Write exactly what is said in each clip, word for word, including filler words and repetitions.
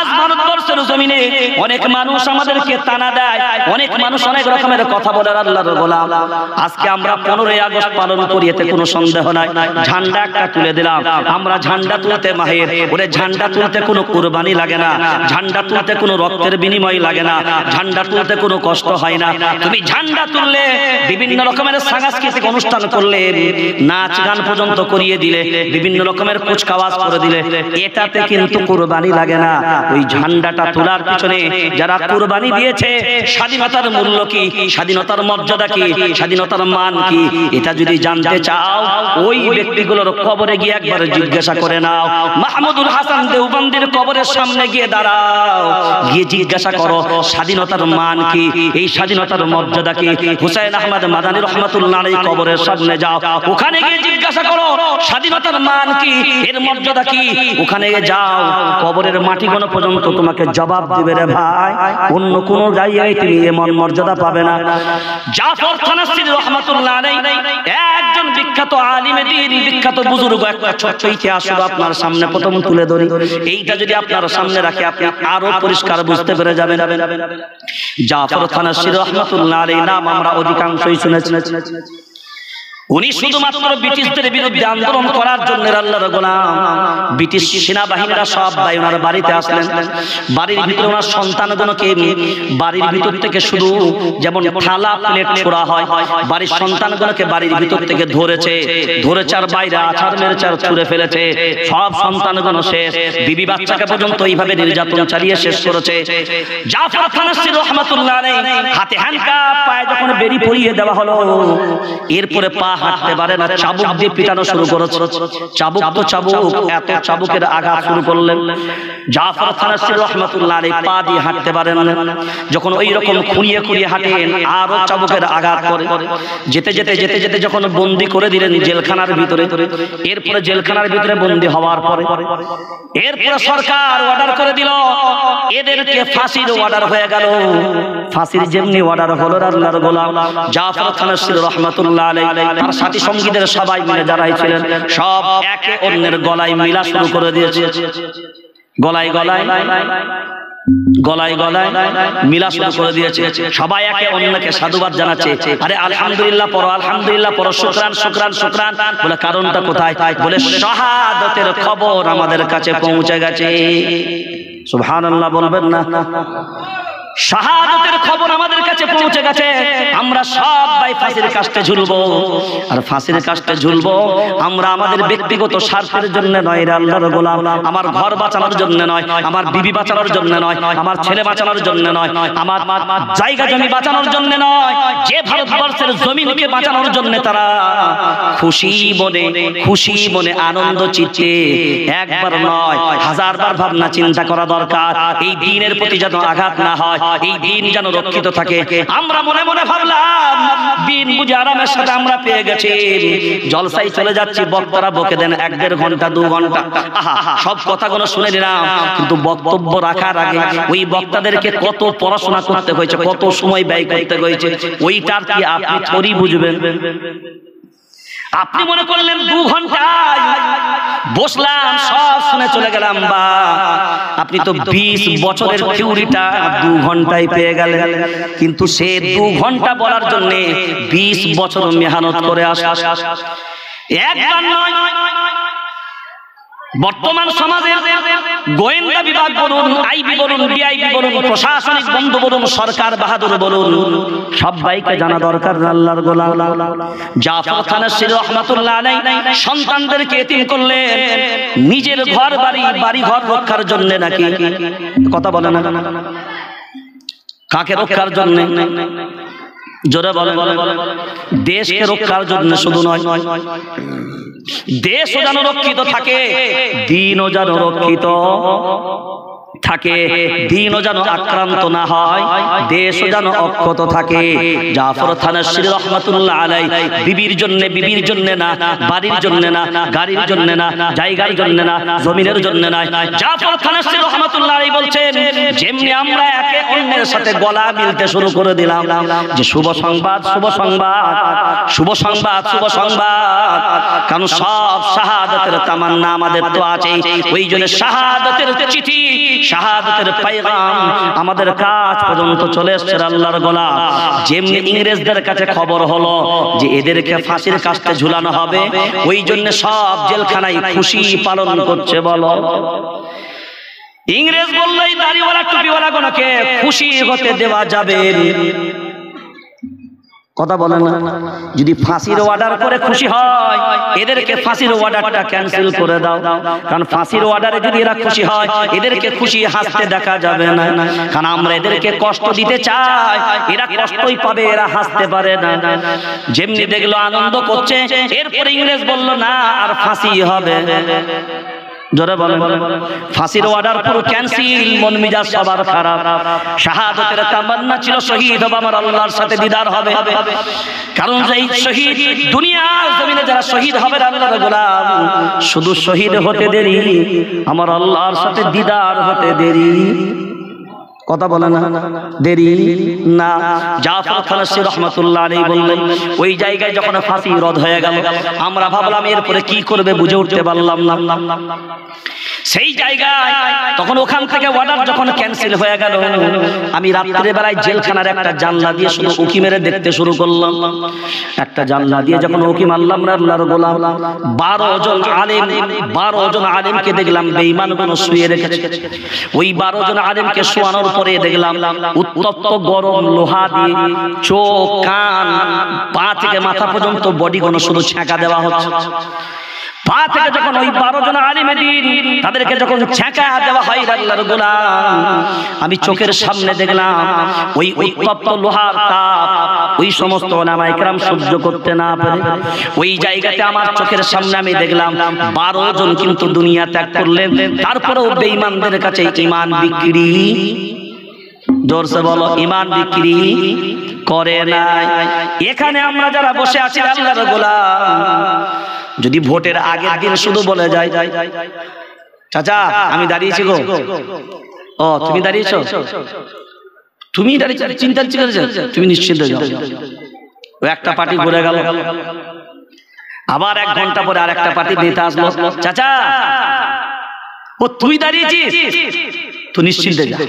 আজ ভারতবর্ষের জমিনে অনেক মানুষ আমাদেরকে তানা দেয়, অনেক মানুষ অনেক রকমের কথা বলে আল্লাহর গোলাম। আজকে আমরা পনেরোই আগস্ট পালন করি, এতে কোনো সন্দেহ নাই। ঝান্ডা একটা তুলে দিলাম, আমরা ঝান্ডা তুলতে মাহির। ওরে ঝান্ডা তুলতে কোনো কুরবানি লাগে না, ঝান্ডা তুলতে কোনো রক্তের বিনিময় লাগে না, ঝান্ডা তুলতে কোনো কষ্ট হয় না। তুমি ঝান্ডা তুললে, বিভিন্ন রকমের সাংস্কৃতিক অনুষ্ঠান করলে, নাচ গান পর্যন্ত করিয়ে দিলে, বিভিন্ন রকমের কুচকাওয়াজ করে দিলে, এটাতে কিন্তু কুরবানি লাগে না। ওই ঝান্ডাটা তোলার পিছনে যারা কুরবানি দিয়েছে, স্বাধীনতার মূল্য কি, স্বাধীনতার মর্যাদা কি, স্বাধীনতার মান কি, এটা যদি জানতে চাও ওই ব্যক্তিগুলোর কবরে গিয়ে একবার জিজ্ঞাসা করে নাও। মাহমুদুল হাসান দেওবন্দির কবরের সামনে গিয়ে দাঁড়াও, গিয়ে জিজ্ঞাসা করো স্বাধীনতার মান কি, এই স্বাধীনতার মর্যাদা কি। হুসাইন আহমদ মাদানী রহমাতুল্লাহ আলাইহি কবরের সামনে যাও, ওখানে গিয়ে জিজ্ঞাসা করো স্বাধীনতার মান কি, এর মর্যাদা কি। ওখানে যাও, কবরের মাটিগুলো পর্যন্ত তোমাকে জবাব দিবে রে ভাই, অন্য কোন জায়গায় তুমি এমন মর্যাদা পাবে না। জাফর থানাসি রহমাতুল্লাহ আলাইহি একজন বিখ্যাত আলিমে দ্বীন, বিখ্যাত বুজুর্গ, একটা ছোট্ট ইতিহাস শুধু আপনার সামনে প্রথম তুলে ধরি। এইটা যদি আপনার সামনে রাখি আপনি আরো পরিষ্কার বুঝতে পেরে যাবেন। জাফর থানাসি রহমাতুল্লাহ আলাইহি নাম আমরা অধিকাংশই শুনেছি। উনি শুধুমাত্র ব্রিটিশদের বিরুদ্ধে আন্দোলন করার জন্য আল্লাহর গোলাম, ব্রিটিশ সেনাবাহিনীরা সব ভাই ওনার বাড়িতে আসলেন। বাড়ির ভিতরে ওনার সন্তানগুলোকে বাড়ির ভিতর থেকে শুধু যেমন থালা প্লেট ছোড়া হয়, বাড়ির সন্তানগুলোকে বাড়ির ভিতর থেকে ধরেছে ধরেছে আর বাইরে আছাড় মেরেছে আর ছুঁড়ে ফেলেছে। সব সন্তানগুলো শেষ, বিবি বাচ্চাকে পর্যন্ত এইভাবে নির্যাতন চালিয়ে শেষ করেছে। জাফর থানাসি রাহমাতুল্লাহ আলাইহি হাতে হ্যান্ডকাপ, পায়ে যখন বেরি পরিয়ে দেওয়া হলো, এরপরে পা হাঁটতে পারে না, চাবুক দিয়ে পিটানো শুরু করেছে। চাবুক তো চাবুক, এত চাবুকের আঘাত শুরু করলেন। জাফর থানাসি রাহমাতুল্লাহ আলাইহি পা দিয়ে হাঁটতে পারেন না, যখন ওই রকম খুঁড়িয়ে খুঁড়িয়ে হাঁটেন আরো চাবুকের আঘাত করে। যেতে যেতে যেতে যেতে যখন বন্দি করে দিলেন জেলখানার ভিতরে, এরপরে জেলখানার ভিতরে বন্দি হওয়ার পরে এরপরে সরকার অর্ডার করে দিল এদেরকে ফাঁসির অর্ডার হয়ে গেল। ফাঁসির যেমনি অর্ডার হলো আল্লাহর গোলাম জাফর থানাসি রাহমাতুল্লাহ আলাইহি তার সাথী সঙ্গীদের সবাই মিলে যারাই ছিলেন সব একে অন্যের গলায় মিলা শুরু করে দিয়েছে। গলায় গলায় গলায় গলায় মিলা শুরু করে দিয়েছে। সবাই একে অন্যকে সাধুবাদ জানাচ্ছে। আরে আলহামদুলিল্লাহ পড়ো, আলহামদুলিল্লাহ পড়ো, শুকরান শুকরান শুকরান। বলে কারণটা কোথায়? বলে শাহাদাতের খবর আমাদের কাছে পৌঁছে গেছে। সুবহানাল্লাহ বলবেন না? শাহাদাতের খবর আমাদের কাছে পৌঁছে গেছে, আমরা সবাই ফাঁসির কাস্টে ঝুলবো। আর ফাঁসির কাস্টে ঝুলবো আমরা আমাদের ব্যক্তিগত স্বার্থের জন্য নয় রে আল্লাহর গোলাম, আমার ঘর বাঁচানোর জন্য নয়, আমার বিবি বাঁচানোর জন্য নয়, আমার ছেলে বাঁচানোর জন্য নয়, আমার জায়গা জমি বাঁচানোর জন্য নয়, যে ভারতবর্ষের জমিনকে বাঁচানোর জন্য তারা খুশি মনে খুশি মনে আনন্দ চিত্তে একবার নয় হাজারবার ভাবনা চিন্তা করা দরকার। এই দিনের প্রতি যেন আঘাত না হয়, এই দিন যেন রক্ষিত থাকে। আমরা মনে মনে ভাবলাম দিন বুঝে আরামের সাথে আমরা পেয়ে গেছি, জলসাই চলে যাচ্ছি, বক্তারা বকে দেন এক দেড় ঘন্টা দু ঘন্টা, আহা সব কথাগুলো শুনে নিলাম। কিন্তু বক্তব্য রাখার আগে ওই বক্তাদেরকে কত পড়াশোনা করতে হয়েছে, কত সময় ব্যয় করতে হয়েছে, ওইটার কি আপনি থোড়ি বুঝবেন? আপনি মনে করলেন দু ঘন্টায় বসলাম সব শুনে চলে গেলাম, বা আপনি তো বিশ বছরের থিওরিটা দু ঘন্টায় পেয়ে গেলেন। কিন্তু সে দু ঘন্টা বলার জন্য বিশ বছর মেহনত করে আসা, একবার নয়। বর্তমান সমাজের গোয়েন্দা বিভাগ বলুন, আইবি বলুন, ডিআইবি বলুন, প্রশাসনিক বন্ধু বলুন, সরকার বাহাদুর বলুন, সবাইকে জানা দরকার আল্লাহর গোলাম জাফর থানাসি রাহমাতুল্লাহ আলাইহি সন্তানদেরকে এতিম করলেন নিজের ঘর বাড়ি বাড়ি ঘর রক্ষার জন্য। নাকি কথা বলে না? কাকে রক্ষার জন্য? জোরে বলেন। দেশকে রক্ষার জন্য শুধু নয়, দেশও যেন রক্ষিত থাকে, দিনও যেন রক্ষিত থাকে, দিনও যেন আক্রান্ত না হয়, দেশও যেন অক্ষত থাকে। জাফর থানাসি রাহমাতুল্লাহ আলাইহি বিবির জন্য বিবির জন্য না, বাড়ির জন্য না, গাড়ির জন্য না, জায়গার জন্য না, জমিনের জন্য না, জাফর থানাসি রাহমাতুল্লাহ আলাইহি বলছেন যেমনি আমরা একে অন্যের সাথে গলা মিলতে শুরু করে দিলাম যে শুভ সংবাদ শুভ সংবাদ শুভ সংবাদ শুভ সংবাদ, কারণ সব শাহাদাতের তামান্না আমাদের তো আছে। ওই জন্য শাহাদাতের চিঠি শাহাদাতের পয়গাম আমাদের কাছ পর্যন্ত চলে এসেছে আল্লাহর গোলাম। যেমনি ইংরেজদের কাছে খবর হলো যে এদেরকে ফাঁসির কাস্তে ঝুলানো হবে, ওই জন্য সব জেলখানায় খুশি পালন করছে। বলো, ইংরেজ বললো এই দাড়িওয়ালা টুপিওয়ালা গুলোকে খুশি হতে দেওয়া যাবে? কথা বলে না। যদি ফাঁসির অর্ডার করে খুশি হয়, এদেরকে ফাঁসির অর্ডারটা ক্যান্সেল করে দাও, কারণ ফাঁসির অর্ডারে যদি এরা খুশি হয়, এদেরকে খুশি হাসতে দেখা যাবে না, কারণ আমরা এদেরকে কষ্ট দিতে চাই, এরা কষ্টই পাবে, এরা হাসতে পারে না। যেমনি দেখলো আনন্দ করছে, এরপরে ইংরেজ বলল না আর ফাঁসি হবে। জোরে বলেন, ফাঁসির অর্ডার পুরো ক্যান্সেল, মন মেজাজ সবার খারাপ। শাহাদাতের তামান্না ছিল শহীদ হব, আমার আল্লাহর সাথে দিদার হবে। কারণ এই শহীদ দুনিয়ার জমিনে যারা শহীদ হবে আল্লাহর গোলাম, শুধু শহীদ হতে দেরি, আমার আল্লাহর সাথে দিদার হতে দেরি। কথা বলে না, দেরি না। জাফর খালাসি রহমাতুল্লাহ আলাইহি বললেন, ওই জায়গায় যখন ফাঁসি রদ হয়ে গেল, আমরা ভাবলাম এরপরে কি করবে, বুঝে উঠতে পারলাম না। সেই জায়গায় তখন ওখান থেকে অর্ডার যখন ক্যান্সেল হয়ে গেল, আমি রাত্রে বেলায় জেলখানার একটা জানলা দিয়ে শুধু উকি মেরে দেখতে শুরু করলাম। একটা জানলা দিয়ে যখন উকি মারলাম, আল্লাহর গোলাম বারো জন আলেম বারো জন আলেমকে দেখলাম বেঈমানগুলো শুয়ে রেখেছে। ওই বারো জন আলেমকে শোয়ানোর পরে দেখলাম উত্তপ্ত গরম লোহা দিয়ে চোখ, কান, পা থেকে মাথা পর্যন্ত বডিগুলো শুধু ছ্যাঁকা দেওয়া হচ্ছে। পা থেকে যখন ওই বারো জন আলিমে দ্বীন তাদেরকে যখন ছ্যাঁকা দেওয়া হয় আল্লাহর গোলাম, আমি চোখের সামনে দেখলাম ওই উত্তপ্ত লোহার তাপ ওই সমস্ত উলামায়ে কেরাম সহ্য করতে না পারে ওই জায়গাতে আমার চোখের সামনে আমি দেখলাম বারো জন কিন্তু দুনিয়া ত্যাগ করলেন, তারপরেও বেঈমানদের কাছে ঈমান বিক্রি, জোরসে বলো, ঈমান বিক্রি করে নাই। এখানে আমরা যারা বসে আছি আল্লাহর গোলাম, যদি ভোটের আগের দিন শুধু বলে যায় চাচা আমি দাঁড়িয়েছি গো, ও তুমি দাঁড়িয়েছো, তুমি দাঁড়িয়েছো, চিন্তা করেছো, তুমি নিশ্চিন্ত যাও। ও একটা পার্টি ঘুরে গেল, আবার এক ঘন্টা পরে আর একটা পার্টির নেতা আসলো, চাচা ও তুই দাঁড়িয়েছিস, তুই নিশ্চিন্তে যা।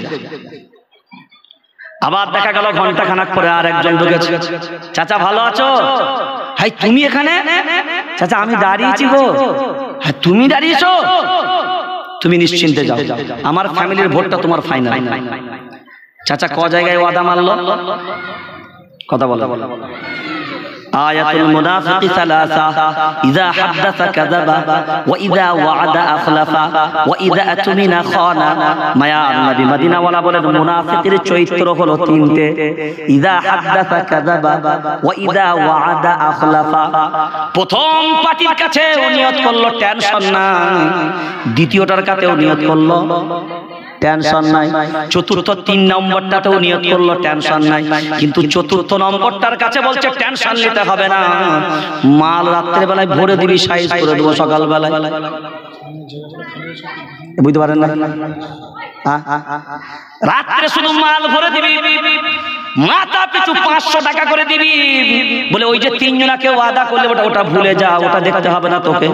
আবার দেখা গেল ঘন্টা খানাক পরে আর একজন ঢুকেছে, চাচা ভালো আছো, হাই তুমি এখানে, চাচা আমি দাঁড়িয়েছি গো, হ্যাঁ তুমি দাঁড়িয়েছো, তুমি নিশ্চিন্তে যাও, আমার ফ্যামিলির ভোটটা তোমার ফাইনাল। চাচা ক জায়গায় ওয়াদা মারলো, কথা বলো। আয়াতুল মুনাফিকি সালাসা, ইযা হাদাসা কাযাবা ওয়া ইযা ওয়া'আদা আখলাফা ওয়া ইযা আতুমিনা খানা। মায়ার নবী মদিনাওয়ালা বলেন মুনাফিকের চরিত্র হলো তিনটে, ইযা হাদাসা কাযাবা ওয়া ইযা ওয়া'আদা আখলাফা। প্রথম পার্টির কাছে ও নিয়ত করলো টেনশন নাই, দ্বিতীয়টার কাছেও নিয়ত করলো টেনশন নাই, চতুর্থ তিন নম্বরটাতেও নিয়ত করলো টেনশন নাই, কিন্তু চতুর্থ নম্বরটার কাছে বলছে টেনশন নিতে হবে না, মাল রাত্রে বেলায় ভরে দিবি, সাইজ করে দেবো সকাল বেলায়। বুঝতে পারেন না, রাত্রে শুধু মাল ভরে দিবি, মাথা পিছু পাঁচশো টাকা করে দিবি, বলে ওই যে তিনজনাকে ওয়াদা করলে ওটা ওটা ভুলে যা, ওটা দেখতে হবে না তোকে।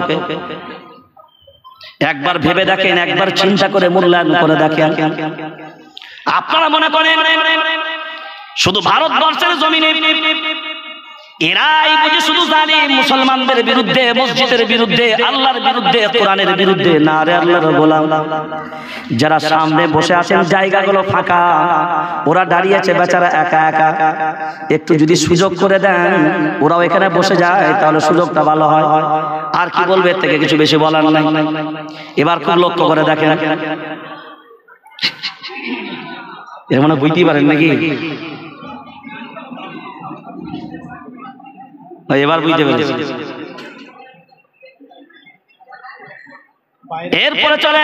একবার ভেবে দেখেন, একবার চিন্তা করে মূল্যায়ন করে দেখেন। আপনারা মনে করেন শুধু ভারতবর্ষের জমিনে এরাই বুঝি শুধু জালিম, মুসলমানদের বিরুদ্ধে, মসজিদের বিরুদ্ধে, আল্লাহর বিরুদ্ধে, কোরআনের বিরুদ্ধে? না রে আল্লাহর গোলাম, যারা সামনে বসে আছেন জায়গাগুলো ফাঁকা, ওরা দাঁড়িয়েছে বেচারা একা একা, একটু যদি সুযোগ করে দেন ওরাও এখানে বসে যায় তাহলে সুযোগটা ভালো হয়। আর কি বলবে, এর থেকে কিছু বেশি বলার নাই। এবার খুব লক্ষ্য করে দেখেন, এর মানে বুঝতেই পারেন নাকি? এবার বুঝতে পেরেছি। এরপরে চলেন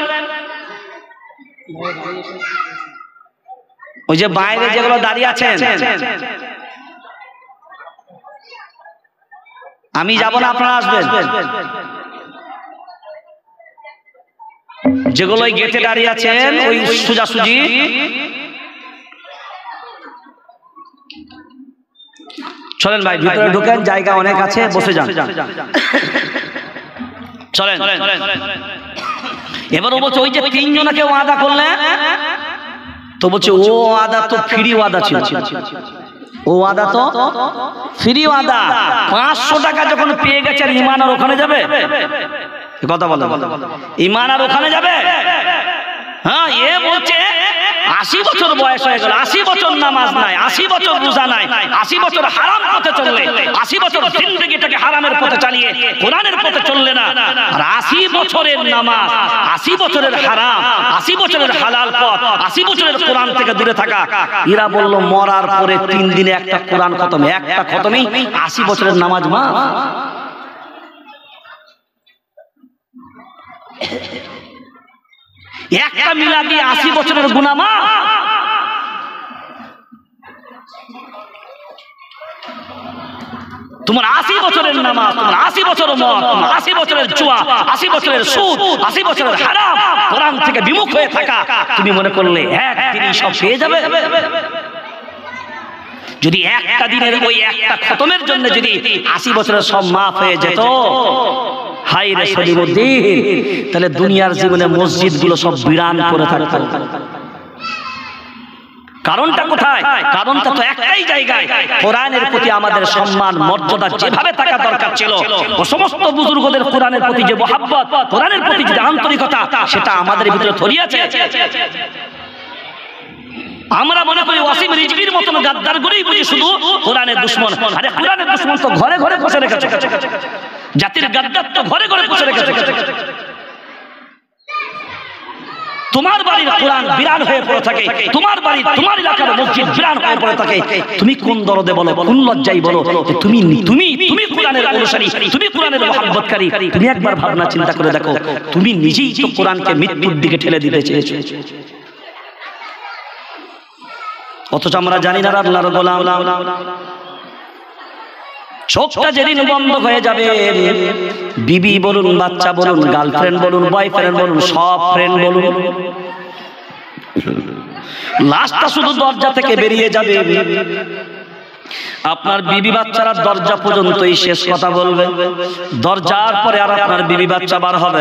ওই যে বাইরে যেগুলো দাঁড়িয়ে আছেন, আমি যাব না, আপনারা আসবেন। যেগুলো ওই গেটে দাঁড়িয়ে আছেন ওই সোজাসুজি চলেন ভাই ভিতরে ঢুকেন, জায়গা অনেক আছে, বসে যান। চলেন। এবার ও বলছে ওই যে তিনজনকে ওয়াদা করলে, তো বলছে ও ওয়াদা তো ফ্রি ওয়াদা ছিল, ও ওয়াদা তো ফ্রি ওয়াদা। পাঁচশো টাকা যখন পেয়ে গেছে আর ইমান আর ওখানে যাবে? কথা বলে ইমান আর ওখানে যাবে? হ্যাঁ, এ বলছে আশি বছর বয়স হয়ে গেল, আশি বছর নামাজ নাই, আশি বছর রোজা নাই, আশি বছর হারাম পথে চললে, আশি বছর জিন্দেগিটাকে হারামের পথে চালিয়ে কোরআনের পথে চললে না, আর আশি বছরের নামাজ, আশি বছরের হারাম, আশি বছরের হালাল পথ, আশি বছরের কোরআন থেকে দূরে থাকা। এরা বলল মরার পরে তিন দিনে একটা কোরআন খতম, একটা খতমেই আশি বছরের নামাজ মা। একটা মিলাদি আশি বছরের গুনাহ মা। তোমার আশি বছরের নামাজ, তোমার আশি বছরের মদ, তোমার আশি বছরের জুয়া, আশি বছরের সুদ, আশি বছরের হারাম, কোরআন থেকে বিমুখ হয়ে থাকা, তুমি মনে করলে একদিনই সব পেয়ে যাবে? যদি একটা দিনের ওই একটা খতমের জন্য যদি আশি বছরের সব মাফ হয়ে যেত, হাই রে সলিমুদ্দিন, তাহলে দুনিয়ার জীবনে মসজিদ গুলো সব বিরান করে থাকতো। কারণটা কোথায়? কারণটা তো একটাই জায়গায়, কোরআনের প্রতি আমাদের সম্মান মর্যাদা যেভাবে থাকা দরকার ছিল, ও সমস্ত বুজুর্গদের কোরআনের প্রতি যে মহাব্বত, কোরআনের প্রতি যে আন্তরিকতা, সেটা আমাদের ভিতরে ছড়িয়েছে। আমরা মনে করি ওয়াসিম রিজভির মতন গাদ্দার করেই বুঝি শুধু কোরআনের দুশমন। আরে কোরআনের দুশমন তো ঘরে ঘরে বসে রেখেছে, জাতির গাদ্দার তো ঘরে ঘরে বসে রেখেছে। তোমার বাড়ির কোরআন বিরান হয়ে পড়ে থাকে, তোমার বাড়ি তোমার এলাকার মসজিদ বিরান হয়ে পড়ে থাকে, তুমি কোন দরদে বলো, কোন লজ্জাই বলো তুমি তুমি তুমি কোরআনের অনুসারী, তুমি কোরআনের মহব্বতকারী? তুমি একবার ভাবনা চিন্তা করে দেখো, তুমি নিজেই তো কোরআনকে মৃত্যুর দিকে ঠেলে দিতে চেয়েছো, অথচ আমরা জানি না আল্লাহর গোলাম। চোখটা যেদিন বন্ধ হয়ে যাবে, বিবি বলুন, বাচ্চা বলুন, গার্লফ্রেন্ড বলুন, বয়ফ্রেন্ড বলুন, সব ফ্রেন্ড বলুন, লাশটা শুধু দরজা থেকে বেরিয়ে যাবে। আপনার বিবি বাচ্চারা দরজা পর্যন্তই শেষ কথা বলবে, দরজার পরে আর আপনার বিবি বাচ্চা বার হবে।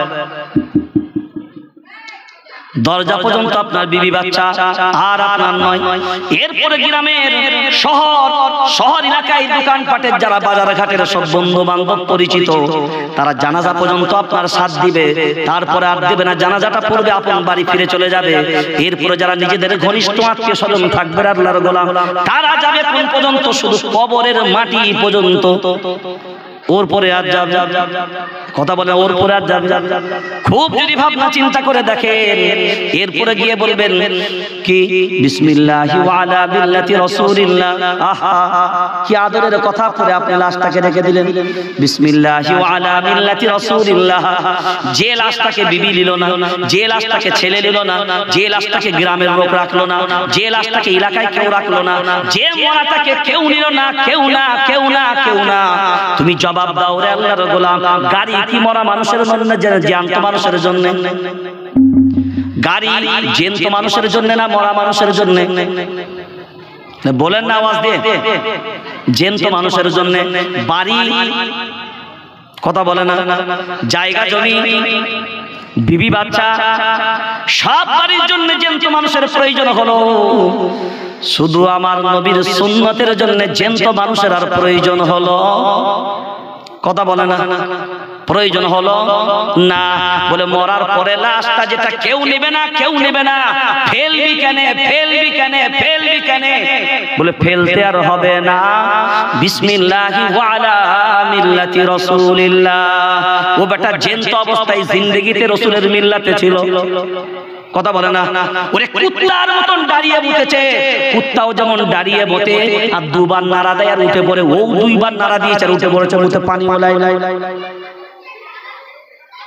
দরজা পর্যন্ত আপনার বিবি বাচ্চা আর আপনার নয়। এরপরে গ্রামের শহর শহর এলাকায় দোকানপাটের যারা বাজার ঘাটের সব বন্ধু বান্ধব পরিচিত, তারা জানাজা পর্যন্ত আপনার সাথ দিবে, তারপরে আর দেবে না। জানাজাটা পড়বে, আপন বাড়ি ফিরে চলে যাবে। এরপরে যারা নিজেদের ঘনিষ্ঠ আত্মীয় স্বজন থাকবে আল্লাহর গোলাম, তারা যাবে কোন পর্যন্ত? শুধু কবরের মাটি পর্যন্ত। ওর পরে আর যাবে কথা বলে, ওর পরে আর যাবে। খুব যদি ভাবনা চিন্তা করে দেখেন, এরপরে গিয়ে বলবেন কি বিসমিল্লাহি ওয়া আলা বিল্লাতি রাসূলিল্লাহ। আহা, কি আদরের কথা পড়ে আপনি লাশটাকে রেখে দিলেন। বিসমিল্লাহি ওয়া আলা বিল্লাতি রাসূলিল্লাহ। যে লাশটাকে বিবি নিল না, যে লাশটাকে ছেলে নিল না, যে লাশটাকে গ্রামের লোক রাখলো না, যে লাশটাকে এলাকায় কেউ রাখলো না, যে মরাটাকে কেউ নিল না, কেউ না কেউ না কেউ না, তুমি জবাব দাও রে আল্লাহর গোলাম। গাড়ি কি মরা মানুষের জন্য, জ্যান্ত মানুষের জন্য? গাড়ি জ্যান্ত মানুষের জন্য না মরা মানুষের জন্য? বলেন না আওয়াজ দিয়ে। জ্যান্ত মানুষের জন্য। বাড়ি কথা বলে না, জায়গা জমি, বিবি বাচ্চা, সব বাড়ির জন্য জ্যান্ত মানুষের প্রয়োজন হলো। শুধু আমার নবীর সুন্নতের জন্য জ্যান্ত মানুষের আর প্রয়োজন হলো? কথা বলে না, প্রয়োজন হলো না। বলে মরার পরে লাশটা যেটা কেউ নেবে না, কেউ নেবে না, ফেলবি কেন, ফেলবি কেন, ফেলবি কেন? বলে ফেলতে আর হবে না। বিসমিল্লাহি ওয়া আলা মিল্লাতি রাসূলিল্লাহ। ও বেটা জ্যান্ত অবস্থায় জিন্দেগিতে রাসূলের মিল্লাতে ছিল। কথা বলে না। ওরে কুত্তার মতন দাঁড়িয়ে বসেছে, কুত্তাও যেমন দাঁড়িয়ে বসে আর দুবার নাড়া দেয় আর উঠে পড়ে, ও দুইবার নাড়া দিয়েছে আর উঠে পড়েছে, মুখে পানি ওলাই।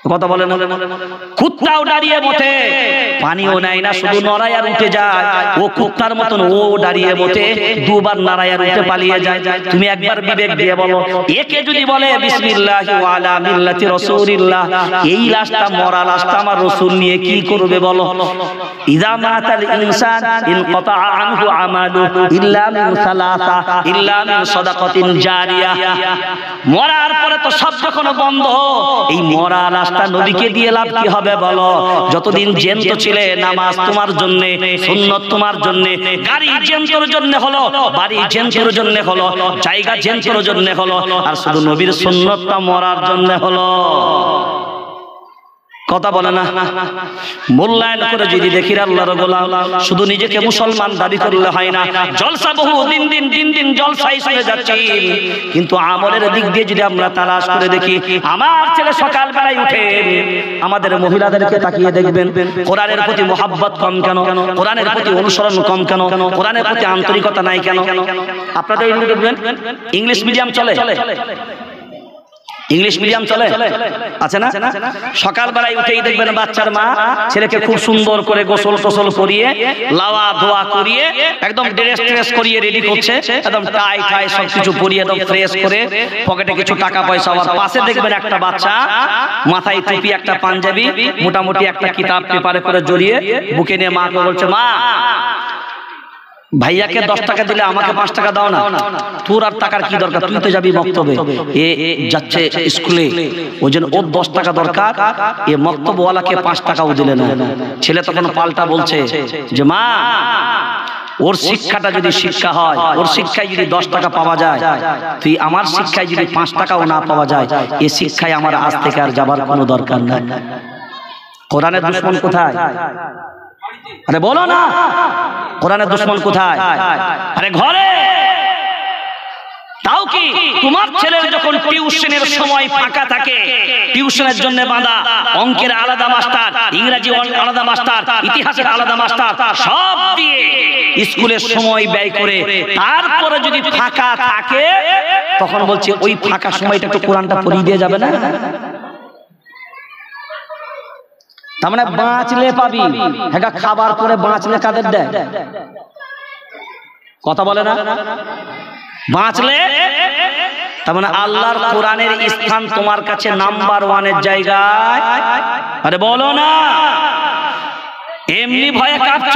কথা বলে না, কুত্তাও দাঁড়িয়ে বসে পানিও নেয় না, শুধু নড়ায় আর উঠে যায়। ও কুত্তার মতন ও দাঁড়িয়ে বসে দুবার নাড়ায় আর উঠে পালিয়ে যায়। তুমি একবার বিবেক দিয়ে বলো, একে যদি বলে বিসমিল্লাহি ওয়া আলা মিল্লাতি রাসূলিল্লাহ, এই লাশটা মরা লাশটা আমার রাসূল নিয়ে কি করবে বলো? ইযা মাতাল ইনসান ইনকাতা আনহু আমালু ইল্লা মিন সালাসা ইল্লা মিন সাদাকাতিন জারিয়া। মরার পরে তো সব যখন বন্ধ, এই মরা লাশটা নবীকে দিয়ে লাভ কি হবে বলো? যতদিন জ্যান্ত ছিলে নামাজ তোমার জন্য, সুন্নাত তোমার জন্য, গাড়ি জ্যান্তর জন্য হলো, বাড়ি জ্যান্তর জন্য হলো, জায়গা জ্যান্তর জন্য হলো, আর শুধু নবীর সুন্নাতটা মরার জন্য হলো। কথা বলে না, মূল্যায়ন করে যদি দেখি আল্লাহর গোলাম, শুধু নিজেকে মুসলমান দাবি করলে হয় না। জলসা বহু দিন দিন দিন দিন জলসাই চলে যাচ্ছে, কিন্তু আমলের দিক দিয়ে যদি আমরা তালাশ করে দেখি, আমার ছেলে সকাল বেলায় উঠে আমাদের মহিলাদেরকে তাকিয়ে দেখবেন কোরআনের প্রতি মোহাব্বত কম কেন, কোরআনের প্রতি অনুসরণ কম কেন, কোরআনের প্রতি আন্তরিকতা নাই কেন? আপনাদের দেখবেন ইংলিশ মিডিয়াম চলে, ইংলিশ মিডিয়াম চলে আছে না? সকাল বেলায় উঠেই দেখবেন বাচ্চার মা ছেলেকে খুব সুন্দর করে গোসল টোসল করিয়ে, লাওয়া ধোয়া করিয়ে, একদম ড্রেস ট্রেস করিয়ে রেডি করছে, একদম টাই টাই সবকিছু পরিয়ে একদম ফ্রেশ করে, পকেটে কিছু টাকা পয়সা। আবার পাশে দেখবেন একটা বাচ্চা মাথায় টুপি, একটা পাঞ্জাবি, মোটামুটি একটা কিতাব পেপারে করে জড়িয়ে বুকে নিয়ে মাকে বলছে, মা ভাইয়াকে দশ টাকা দিলে আমাকে পাঁচ টাকা দাও না, তোর আর টাকার কি দরকার, তুই তো যাবি বক্তব্যে। এ যাচ্ছে স্কুলে, ওই জন্য ওর দশ টাকা দরকার, এ বক্তব্যওয়ালাকে পাঁচ টাকাও দিলে না। ছেলে তখন পাল্টা বলছে যে মা, ওর শিক্ষাটা যদি শিক্ষা হয়, ওর শিক্ষায় যদি দশ টাকা পাওয়া যায়, তুই আমার শিক্ষায় যদি পাঁচ টাকাও না পাওয়া যায়, এ শিক্ষায় আমার আজ থেকে আর যাবার কোনো দরকার নাই। কোরআনের দুশমন কোথায়? আরে বলো না, কোরআনের দুশমন কোথায়? আরে ঘরে। তাও কি তোমার ছেলের যখন টিউশনের সময় ফাঁকা থাকে, টিউশনের জন্য বাঁধা, অঙ্কের আলাদা মাস্টার, ইংরেজি আলাদা মাস্টার, ইতিহাসের আলাদা মাস্টার, সব দিয়ে স্কুলের সময় ব্যয় করে, তারপরে যদি ফাঁকা থাকে, তখন বলছে ওই ফাঁকা সময়টা একটু কোরআনটা পড়িয়ে দিয়ে যাবে না? তার মানে বাঁচলে পাবি, হ্যাঁ খাবার করে বাঁচলে কাদের দেয়? কথা বলে না, বাঁচলে। তার মানে আল্লাহর কোরআনের স্থান তোমার কাছে নাম্বার ওয়ানের জায়গায়। আরে বলো না, এমনি ভয়ে কাঁপছ,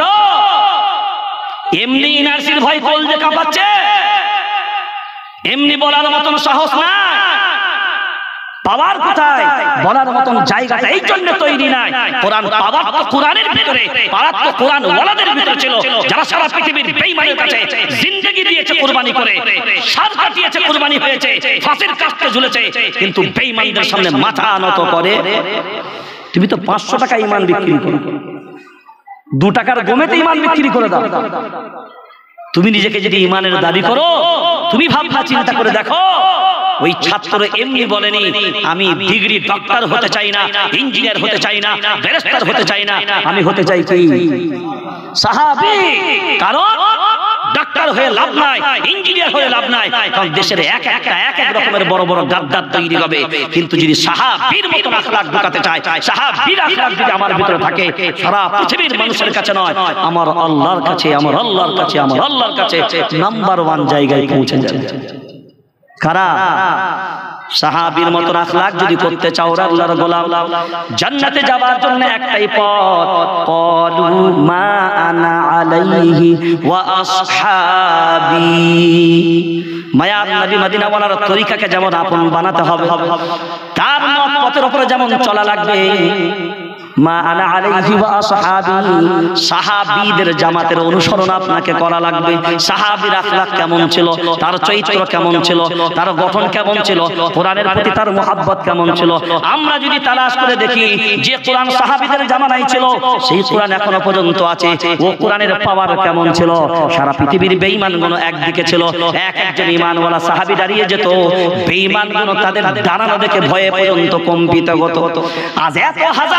এমনি ইনার্সির ভয় কলজে কাঁপাচ্ছে, এমনি বলার মতন সাহস না, পাওয়ার কোথায় বলার মতন জায়গাটা এই জন্য তৈরি নাই। কোরআন পাওয়ার তো কোরআনের ভিতরে, পাওয়ার তো কোরআন ওয়ালাদের ভিতরে ছিল, যারা সারা পৃথিবীর বেঈমানের কাছে জিন্দেগি দিয়েছে কুরবানি করে, সার কাটিয়েছে কুরবানি হয়েছে, ফাঁসির কাস্তে ঝুলেছে, কিন্তু বেঈমানদের সামনে মাথা নত করে। তুমি তো পাঁচশো টাকা ঈমান বিক্রি করো, দু টাকার গমেতে ঈমান বিক্রি করে দাও। তুমি নিজেকে যদি ঈমানের দাবি করো, তুমি ভাবনা চিন্তা করে দেখো, ওই ছাত্র এমনি বলেনি আমি ডিগ্রি ডক্টর হতে চাই না, ইঞ্জিনিয়ার হতে চাই না, ব্যারিস্টার হতে চাই না, আমি হতে চাই কি সাহাবী। কারণ ডাক্তার হয়ে লাভ নাই, ইঞ্জিনিয়ার হয়ে লাভ নাই, কারণ দেশের এক একটা এক এক রকমের বড় বড় গাদ্দার তৈরি হবে। কিন্তু যদি সাহাবীর মতো আখলাক ঢোকাতে চায়, সাহাবীর আখলাক যদি আমার ভিতরে থাকে, সারা পৃথিবীর মানুষের কাছে নয়, আমার আল্লাহর কাছে, আমার আল্লাহর কাছে, আমার আল্লাহর কাছে নাম্বার ওয়ান জায়গায় পৌঁছে যাবে। কারা? সাহাবীর মতো আখলাক যদি করতে চাও আল্লাহর গোলাম, জান্নাতে যাবার জন্য একটাই পথ, ক্বালু মা আনা আলাইহি ওয়া আসহাবি। মায়ার নবী মদিনা ওয়ালার তরিকাকে যেমন আপন বানাতে হবে, তার মত পথের উপরে যেমন চলা লাগবে। মা আনা আলাইহি ওয়া আসহাবি, সাহাবীদের জামাতের অনুসরণ আপনাকে করা লাগবে। সাহাবীর আখলাক কেমন ছিল, তার চরিত্র কেমন ছিল, তার গঠন কেমন ছিল, কোরআনের প্রতি তার মুহাব্বত কেমন ছিল, আমরা যদি তালাশ করে দেখি যে কোরআন সাহাবীদের জামানায় ছিল, সেই কোরআন এখনো পর্যন্ত আছে, ও কোরআনের পাওয়ার কেমন ছিল। সারা পৃথিবীর বেঈমানগুলো একদিকে ছিল, এক একজন ঈমানওয়ালা সাহাবী দাঁড়িয়ে যেত, বেঈমানগুলো তাদের দাঁড়ানো দেখে ভয়ে পর্যন্ত কম্পিত হতো। আজ এত হাজার হাজার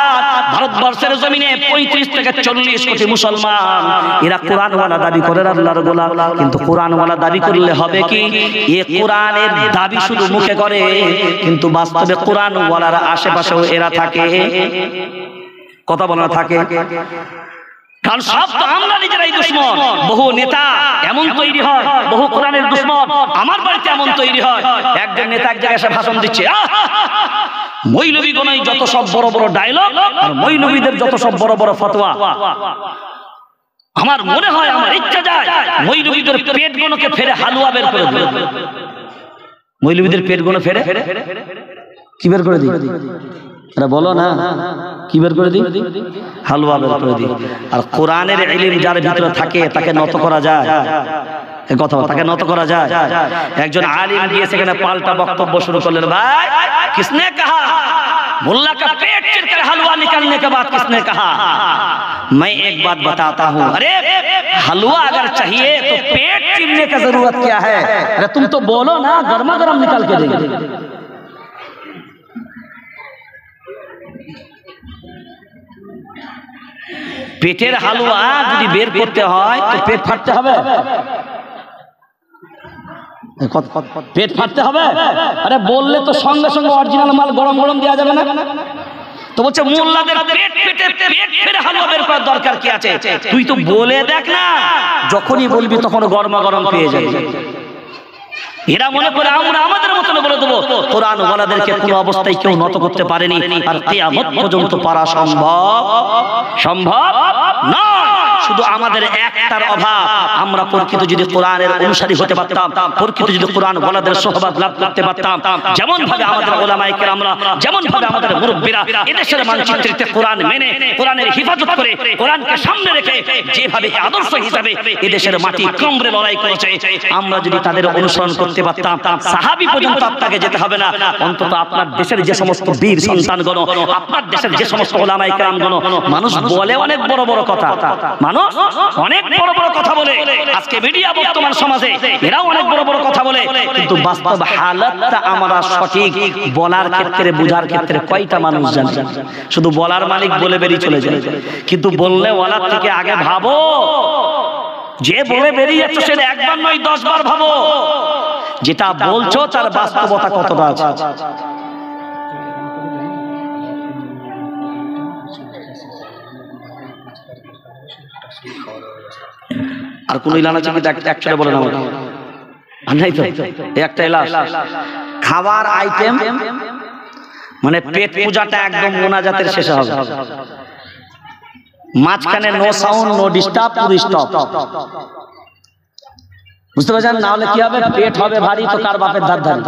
হাজার, ভারতবর্ষের জমিনে পঁয়ত্রিশ থেকে চল্লিশ কোটি মুসলমান, এরা কোরআনওয়ালা দাবি করে আল্লাহর গোলাম। কিন্তু কোরআনওয়ালা দাবি করলে হবে কি? এ কোরআনের দাবি শুধু মুখে করে, কিন্তু বাস্তবে কোরআনওয়ালার আশেপাশেও এরা থাকে, কথা বলা থাকে। কারণ সব তো আমরা নিজেরাই দুশ্মন। বহু নেতা এমন তৈরি হয়, বহু কোরআনের দুশ্মন আমার বাড়িতে এমন তৈরি হয়। একজন নেতা এক জায়গায় এসে ভাষণ দিচ্ছে, মৌলবীগণই যত সব বড় বড় ডায়লগ, আর মৌলবীদের যত সব বড় বড় ফতোয়া। আমার মনে হয়, আমার ইচ্ছা যায় মৌলবীদের পেটগুলোকে ফেরে হালুয়া বের করে দিই। মৌলবীদের পেটগুলো ফেরে কি বের করে দিই? আরে বলো না, কি বের করে দিই? হালুয়া বের করে দিই। আর কোরআনের ইলম যার ভিতরে থাকে তাকে নত করা যায়, কথা তাকে নত করা যায়। একজন আলিম গিয়ে সেখানে পাল্টা বক্তব্য শুরু করলেন, ভাই কিসনে কহা मुल्ला का पेट चिरकर हलवा निकलने के बाद किसने कहा? मैं एक बात बताता हूँ, अरे हलवा अगर चाहिए तो पेट चिरने की जरूरत क्या है? अरे तुम तो बोलो ना, गर्मा गर्म निकाल के देंगे। পেটের হালুয়া যদি বের করতে হয় তো পেট ফাটতে হবে, পেট ফাটতে হবে। আরে বললে তো সঙ্গে সঙ্গে অরিজিনাল মাল গরম গরম দেওয়া যাবে না। তো বলছে মোল্লাদের পেট পেটে পেট ফেরে হালুয়া বের করার দরকার কি আছে? তুই তো বলে দেখ না, যখনই বলবি তখন গরমা গরম পেয়ে যাবে। এরা মনে করে আমরা আমাদের মতন বলে দেবো। কোরআন ওয়ালাদেরকে কোনো অবস্থায় কেউ নত করতে পারেনি, আর কিয়ামত পর্যন্ত পারা সম্ভব সম্ভব নয়। শুধু আমাদের একটার অভাব, আমরা প্রকৃত যদি কোরআনের অনুসারী হতে পারতাম, প্রকৃত যদি কোরআন ওয়ালাদের সোহবত লাভ করতে পারতাম, যেমন ভাবে আমাদের ওলামায়ে কেরামরা, যেমন ভাবে আমাদের মুরব্বিরা এদেশের মানচিত্রে কোরআন মেনে কোরআনের হিফাজত করে কোরআনকে সামনে রেখে যেভাবে আদর্শ হিসাবে এদেশের মাটি কামড়ে লড়াই করেছে, আমরা যদি তাদের অনুসরণ করতে পারতাম, সাহাবী পর্যন্ত আপনাকে যেতে হবে না। অন্তত আপনার দেশের যে সমস্ত বীর সন্তানগণ, আপনার দেশের যে সমস্ত ওলামায়ে কেরামগণ, মানুষ বলে অনেক বড় বড় কথা, মানুষ অনেক বড় বড় কথা বলে, আজকে মিডিয়া বর্তমান সমাজে এরাও অনেক বড় বড় কথা বলে, কিন্তু বাস্তব হালাতটা আমরা সঠিক বলার ক্ষেত্রে, বুঝার ক্ষেত্রে কয়টা মানুষ জানে? শুধু বলার মালিক বলে বেরিয়ে চলে যায়, কিন্তু বললে ওয়ালার থেকে আগে ভাবো, যে বলে বেরিয়ে যাচ্ছ সেটা একবার নয় দশ বার ভাবো, যেটা বলছো তার বাস্তবতা কতটা আছে। আর কোন ইলান আছে কি? একচুয়ালি বলে না, আর নাই তো, একটা এলাচ খাবার আইটেম, মানে পেট পূজাটা একদম মোনাজাতের শেষে হবে, মাঝখানে নো সাউন্ড, নো ডিস্টার্ব, পুরো স্টপ। বুঝতে পারছেন? না হলে কি হবে? পেট হবে ভারী, তো কার বাপের ধার ধার,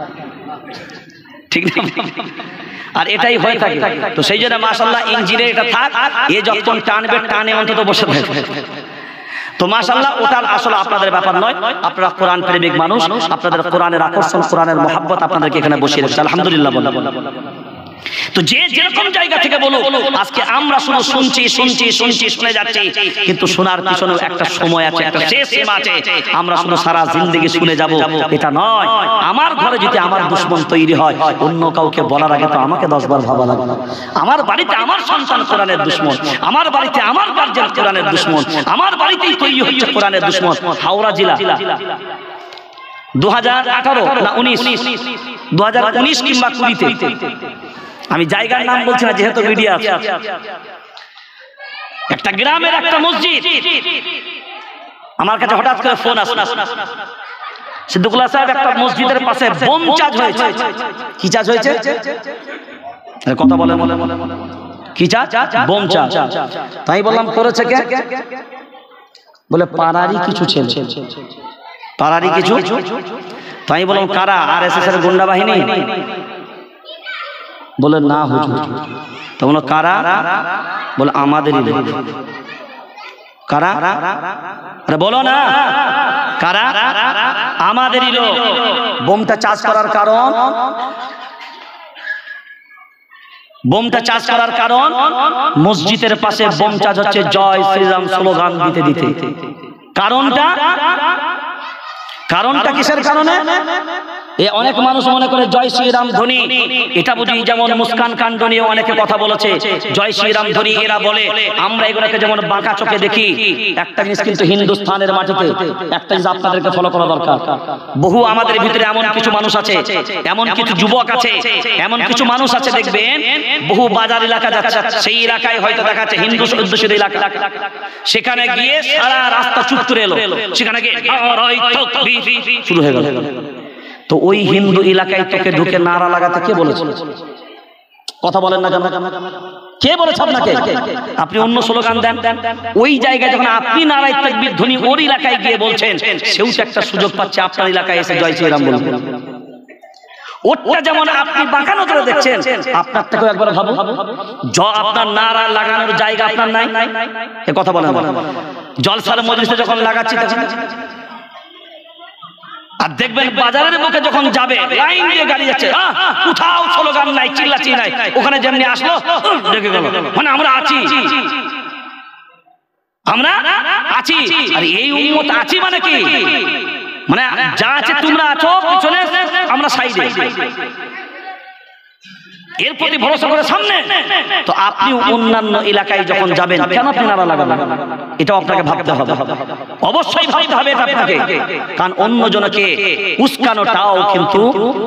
ঠিক না? আর এটাই হয়ে থাকে। তো সেই জন্য মাশাআল্লাহ ইঞ্জিনে এটা থাক, এ যখন টানবে টানে অন্তত বসে থাকবে। তো মাশাআল্লাহ ওটার আসলে আপনাদের ব্যাপার নয়, আপনারা কোরআন প্রেমিক মানুষ, আপনাদের কোরআনের আকর্ষণ, কোরআনের মহব্বত আপনাদেরকে এখানে বসিয়ে রেখেছে, আলহামদুলিল্লাহ বলুন। তো যে যেরকম জায়গা থেকে বলো, আজকে আমরা শুধু শুনছি শুনছি শুনছি শুনে যাচ্ছি, কিন্তু শোনার পিছনে একটা সময় আছে, একটা শেষ সীমা আছে। আমরা শুধু সারা জিন্দেগি শুনে যাব এটা নয়। আমার ঘরে যদি আমার দুশমন তৈরি হয়, অন্য কাউকে বলার আগে তো আমাকে দশ বার ভাবা লাগবে। আমার বাড়িতে আমার সন্তান কোরআনের দুশমন, আমার বাড়িতে আমার গার্জিয়ান কোরআনের দুশমন, আমার বাড়িতেই তৈরি হচ্ছে কোরআনের দুশমন। হাওড়া জেলা দু হাজার আঠারো না উনিশ দু হাজার উনিশ কিংবা কুড়িতে, আমি জায়গার নাম বলছি না যেহেতু মিডিয়া আছে, একটা গ্রামের একটা মসজিদ, আমার কাছে হঠাৎ করে ফোন আসলো, সিদ্দিকুল্লাহ সাহেব একটা মসজিদের পাশে বোম চার্জ হয়েছে। কি চার্জ হয়েছে? কথা বলে কি চার্জ? Bomb charge. তাই বললাম করেছে কে? বলে পাড়ারই কিছু ছেলে, পাড়ারই কিছু। তাই বললাম কারা? আর এস এস এর গুন্ডা বাহিনী? বলে না হুজুর। তো বলো কারা? বলে আমাদেরই লোক। কারা? আরে বলো না কারা? আমাদেরই লোক। বোমটা চার্জ করার কারণ, বোমটা চার্জ করার কারণ মসজিদের পাশে বোম চার্জ হচ্ছে জয় শ্রীরাম স্লোগান দিতে দিতে। কারণটা কারণটা কিসের কারণে? এ অনেক মানুষ মনে করে জয় শ্রীরাম ধ্বনি এটা বুঝি, যেমন মুস্কান কাণ্ড নিয়ে অনেকে কথা বলেছে, জয় শ্রীরাম ধ্বনি এরা বলে, আমরা এগুলোকে যেমন বাঁকা চোখে দেখি। একটা জিনিস কিন্তু হিন্দুস্তানের মাটিতে একটা জিনিস আপনাদেরকে ফলো করা দরকার। বহু আমাদের ভিতরে এমন কিছু মানুষ আছে, এমন কিছু যুবক আছে, এমন কিছু মানুষ আছে, দেখবেন বহু বাজার এলাকা যাচ্ছে, সেই এলাকায় হয়তো দেখা যাচ্ছে হিন্দু অধ্যুষিত এলাকা, সেখানে গিয়ে সারা রাস্তা চুপ করে এলো, সেখানে গিয়ে শুরু হয়ে গেল। তো ওই হিন্দু এলাকায় তোকে ঢুকে নারা লাগাতে কে বলেছে? কথা বলেন না কেন? কে বলেছে আপনাকে? আপনি অন্য স্লোগান দেন, ওই জায়গায় যখন আপনি নারায় তাকবীর ধ্বনি ওর এলাকায় গিয়ে বলছেন, সেও তো একটা সুযোগ পাচ্ছে আপনার এলাকায় এসে জয় শ্রীরাম বলবেন। ওটা যেমন আপনি বাঁকা নজরে দেখছেন, আপনার থেকেও একবার ভাবুন, আপনার নারা লাগানোর জায়গা আপনার নাই। এ কথা বলেন। জলসার মজলিসে যখন লাগাচ্ছি তখন আর দেখবেন বাজারের মুখে যখন যাবে, লাইন দিয়ে গাড়ি যাচ্ছে, কোথাও স্লোগান নাই, চিল্লাচি নাই, ওখানে যেমনি আসলো রেগে গেল, মানে আমরা আছি, আমরা আছি। আর এই উম্মত আছি মানে কি? মানে যা আছে তোমরা আছো পিছনে, আমরা সাইডে, এর প্রতি ভরসা করে সামনে। তো আপনি অন্যান্য এলাকায় যখন যাবেন, কেন আপনি নারা লাগাবেন? এটাও আপনাকে ভাবতে হবে, অবশ্যই ভাবতে হবে এটা আপনাকে, কারণ অন্য জনকে উস্কানোটাও কিন্তু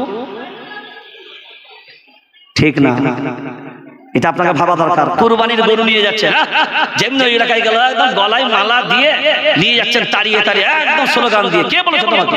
ঠিক না, এটা আপনাকে ভাবা দরকার। কুরবানির গরু নিয়ে যাচ্ছেন, যেমনি ওই এলাকায় গেল একদম গলায় মালা দিয়ে নিয়ে যাচ্ছেন, তাড়িয়ে তাড়িয়ে একদম স্লোগান দিয়ে, কে বলেছে তোমাকে?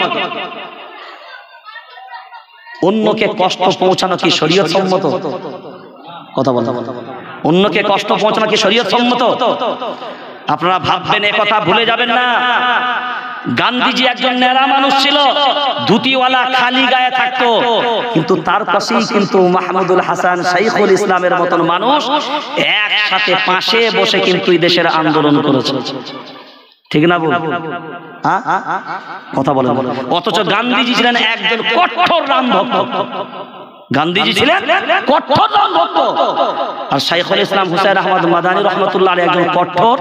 অন্যকে কষ্ট পৌঁছানো কি শরীয়ত সম্মত? কথা বলতে, অন্যকে কষ্ট পৌঁছানো কি শরীয়ত সম্মত? আপনারা ভাববেন, এ কথা ভুলে যাবেন না। গান্ধীজি একজন নেড়া মানুষ ছিল, ধুতিওয়ালা, খালি গায়ে থাকতো, কিন্তু তার পাশেই কিন্তু মাহমুদুল হাসান, শাইখুল ইসলামের মতন মানুষ একসাথে পাশে বসে কিন্তু এই দেশের আন্দোলন করেছে। ঠিক না বল? কথা বলেন। অথচ গান্ধীজি ছিলেন একজন কঠোর রাম ভক্ত, গান্ধীজি ছিলেন কঠোর রাম ভক্ত, আর শাইখুল ইসলাম হুসাইন আহমদ মাদানী রহমতুল্লাহ আলাইহি একজন কঠোর,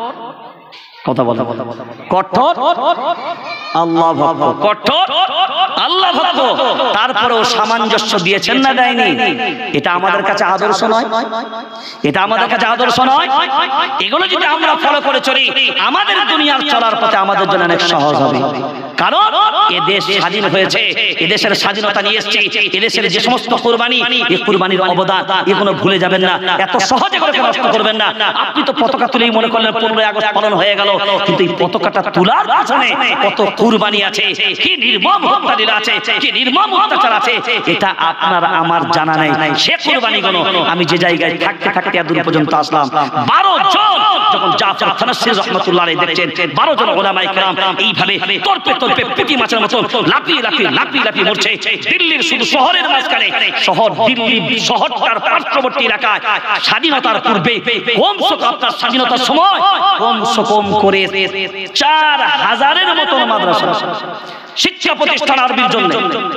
কথা বলেন, কঠোর আল্লাহ ভক্ত, কঠোর আল্লাহ ভক্ত। তারপরেও সামঞ্জস্য দিয়েছেন না দেয়নি? এটা আমাদের কাছে আদর্শ নয়? এটা আমাদের কাছে আদর্শ নয়? এগুলো যদি আমরা ফলো করে চলি, আমাদের দুনিয়ার চলার পথে আমাদের জন্য অনেক সহজ হবে। কারণ এ দেশ স্বাধীন হয়েছে, এদেশের স্বাধীনতা নিয়ে এসেছে, এদেশের যে সমস্ত কুরবানি, এই কুরবানির অবদান এগুলো ভুলে যাবেন না, এত সহজে করে নষ্ট করবেন না। আপনি তো পতাকা তুলেই মনে করলেন পনেরোই আগস্ট পালন হয়ে গেল, কিন্তু এই পতাকাটা তোলার পিছনে কত কুরবানি আছে, কি নির্মম হত্যালীলা আছে, কি নির্মম অত্যাচার আছে, এটা আপনার আমার জানা নেই। সে কুরবানিগুলো আমি যে জায়গায় থাকতে থাকতে এত দূর পর্যন্ত আসলাম, বারো জন যখন জাফর থানসির রহমাতুল্লাহ আলাইহি দেখছেন, বারো জন উলামায়ে কেরাম এইভাবে তর্পে তর্পে পুঁটি মাছের মতো লাফিয়ে লাফিয়ে লাফিয়ে লাফিয়ে মরছে। দিল্লির শুধু শহরের মাঝখানে, শহর দিল্লি শহরটার পার্শ্ববর্তী এলাকায় স্বাধীনতার পূর্বে কমসে কম আপনার স্বাধীনতার সময় কমসে কম করে চার হাজারের মতো মাদ্রাসা, শিক্ষা প্রতিষ্ঠান আরবির জন্য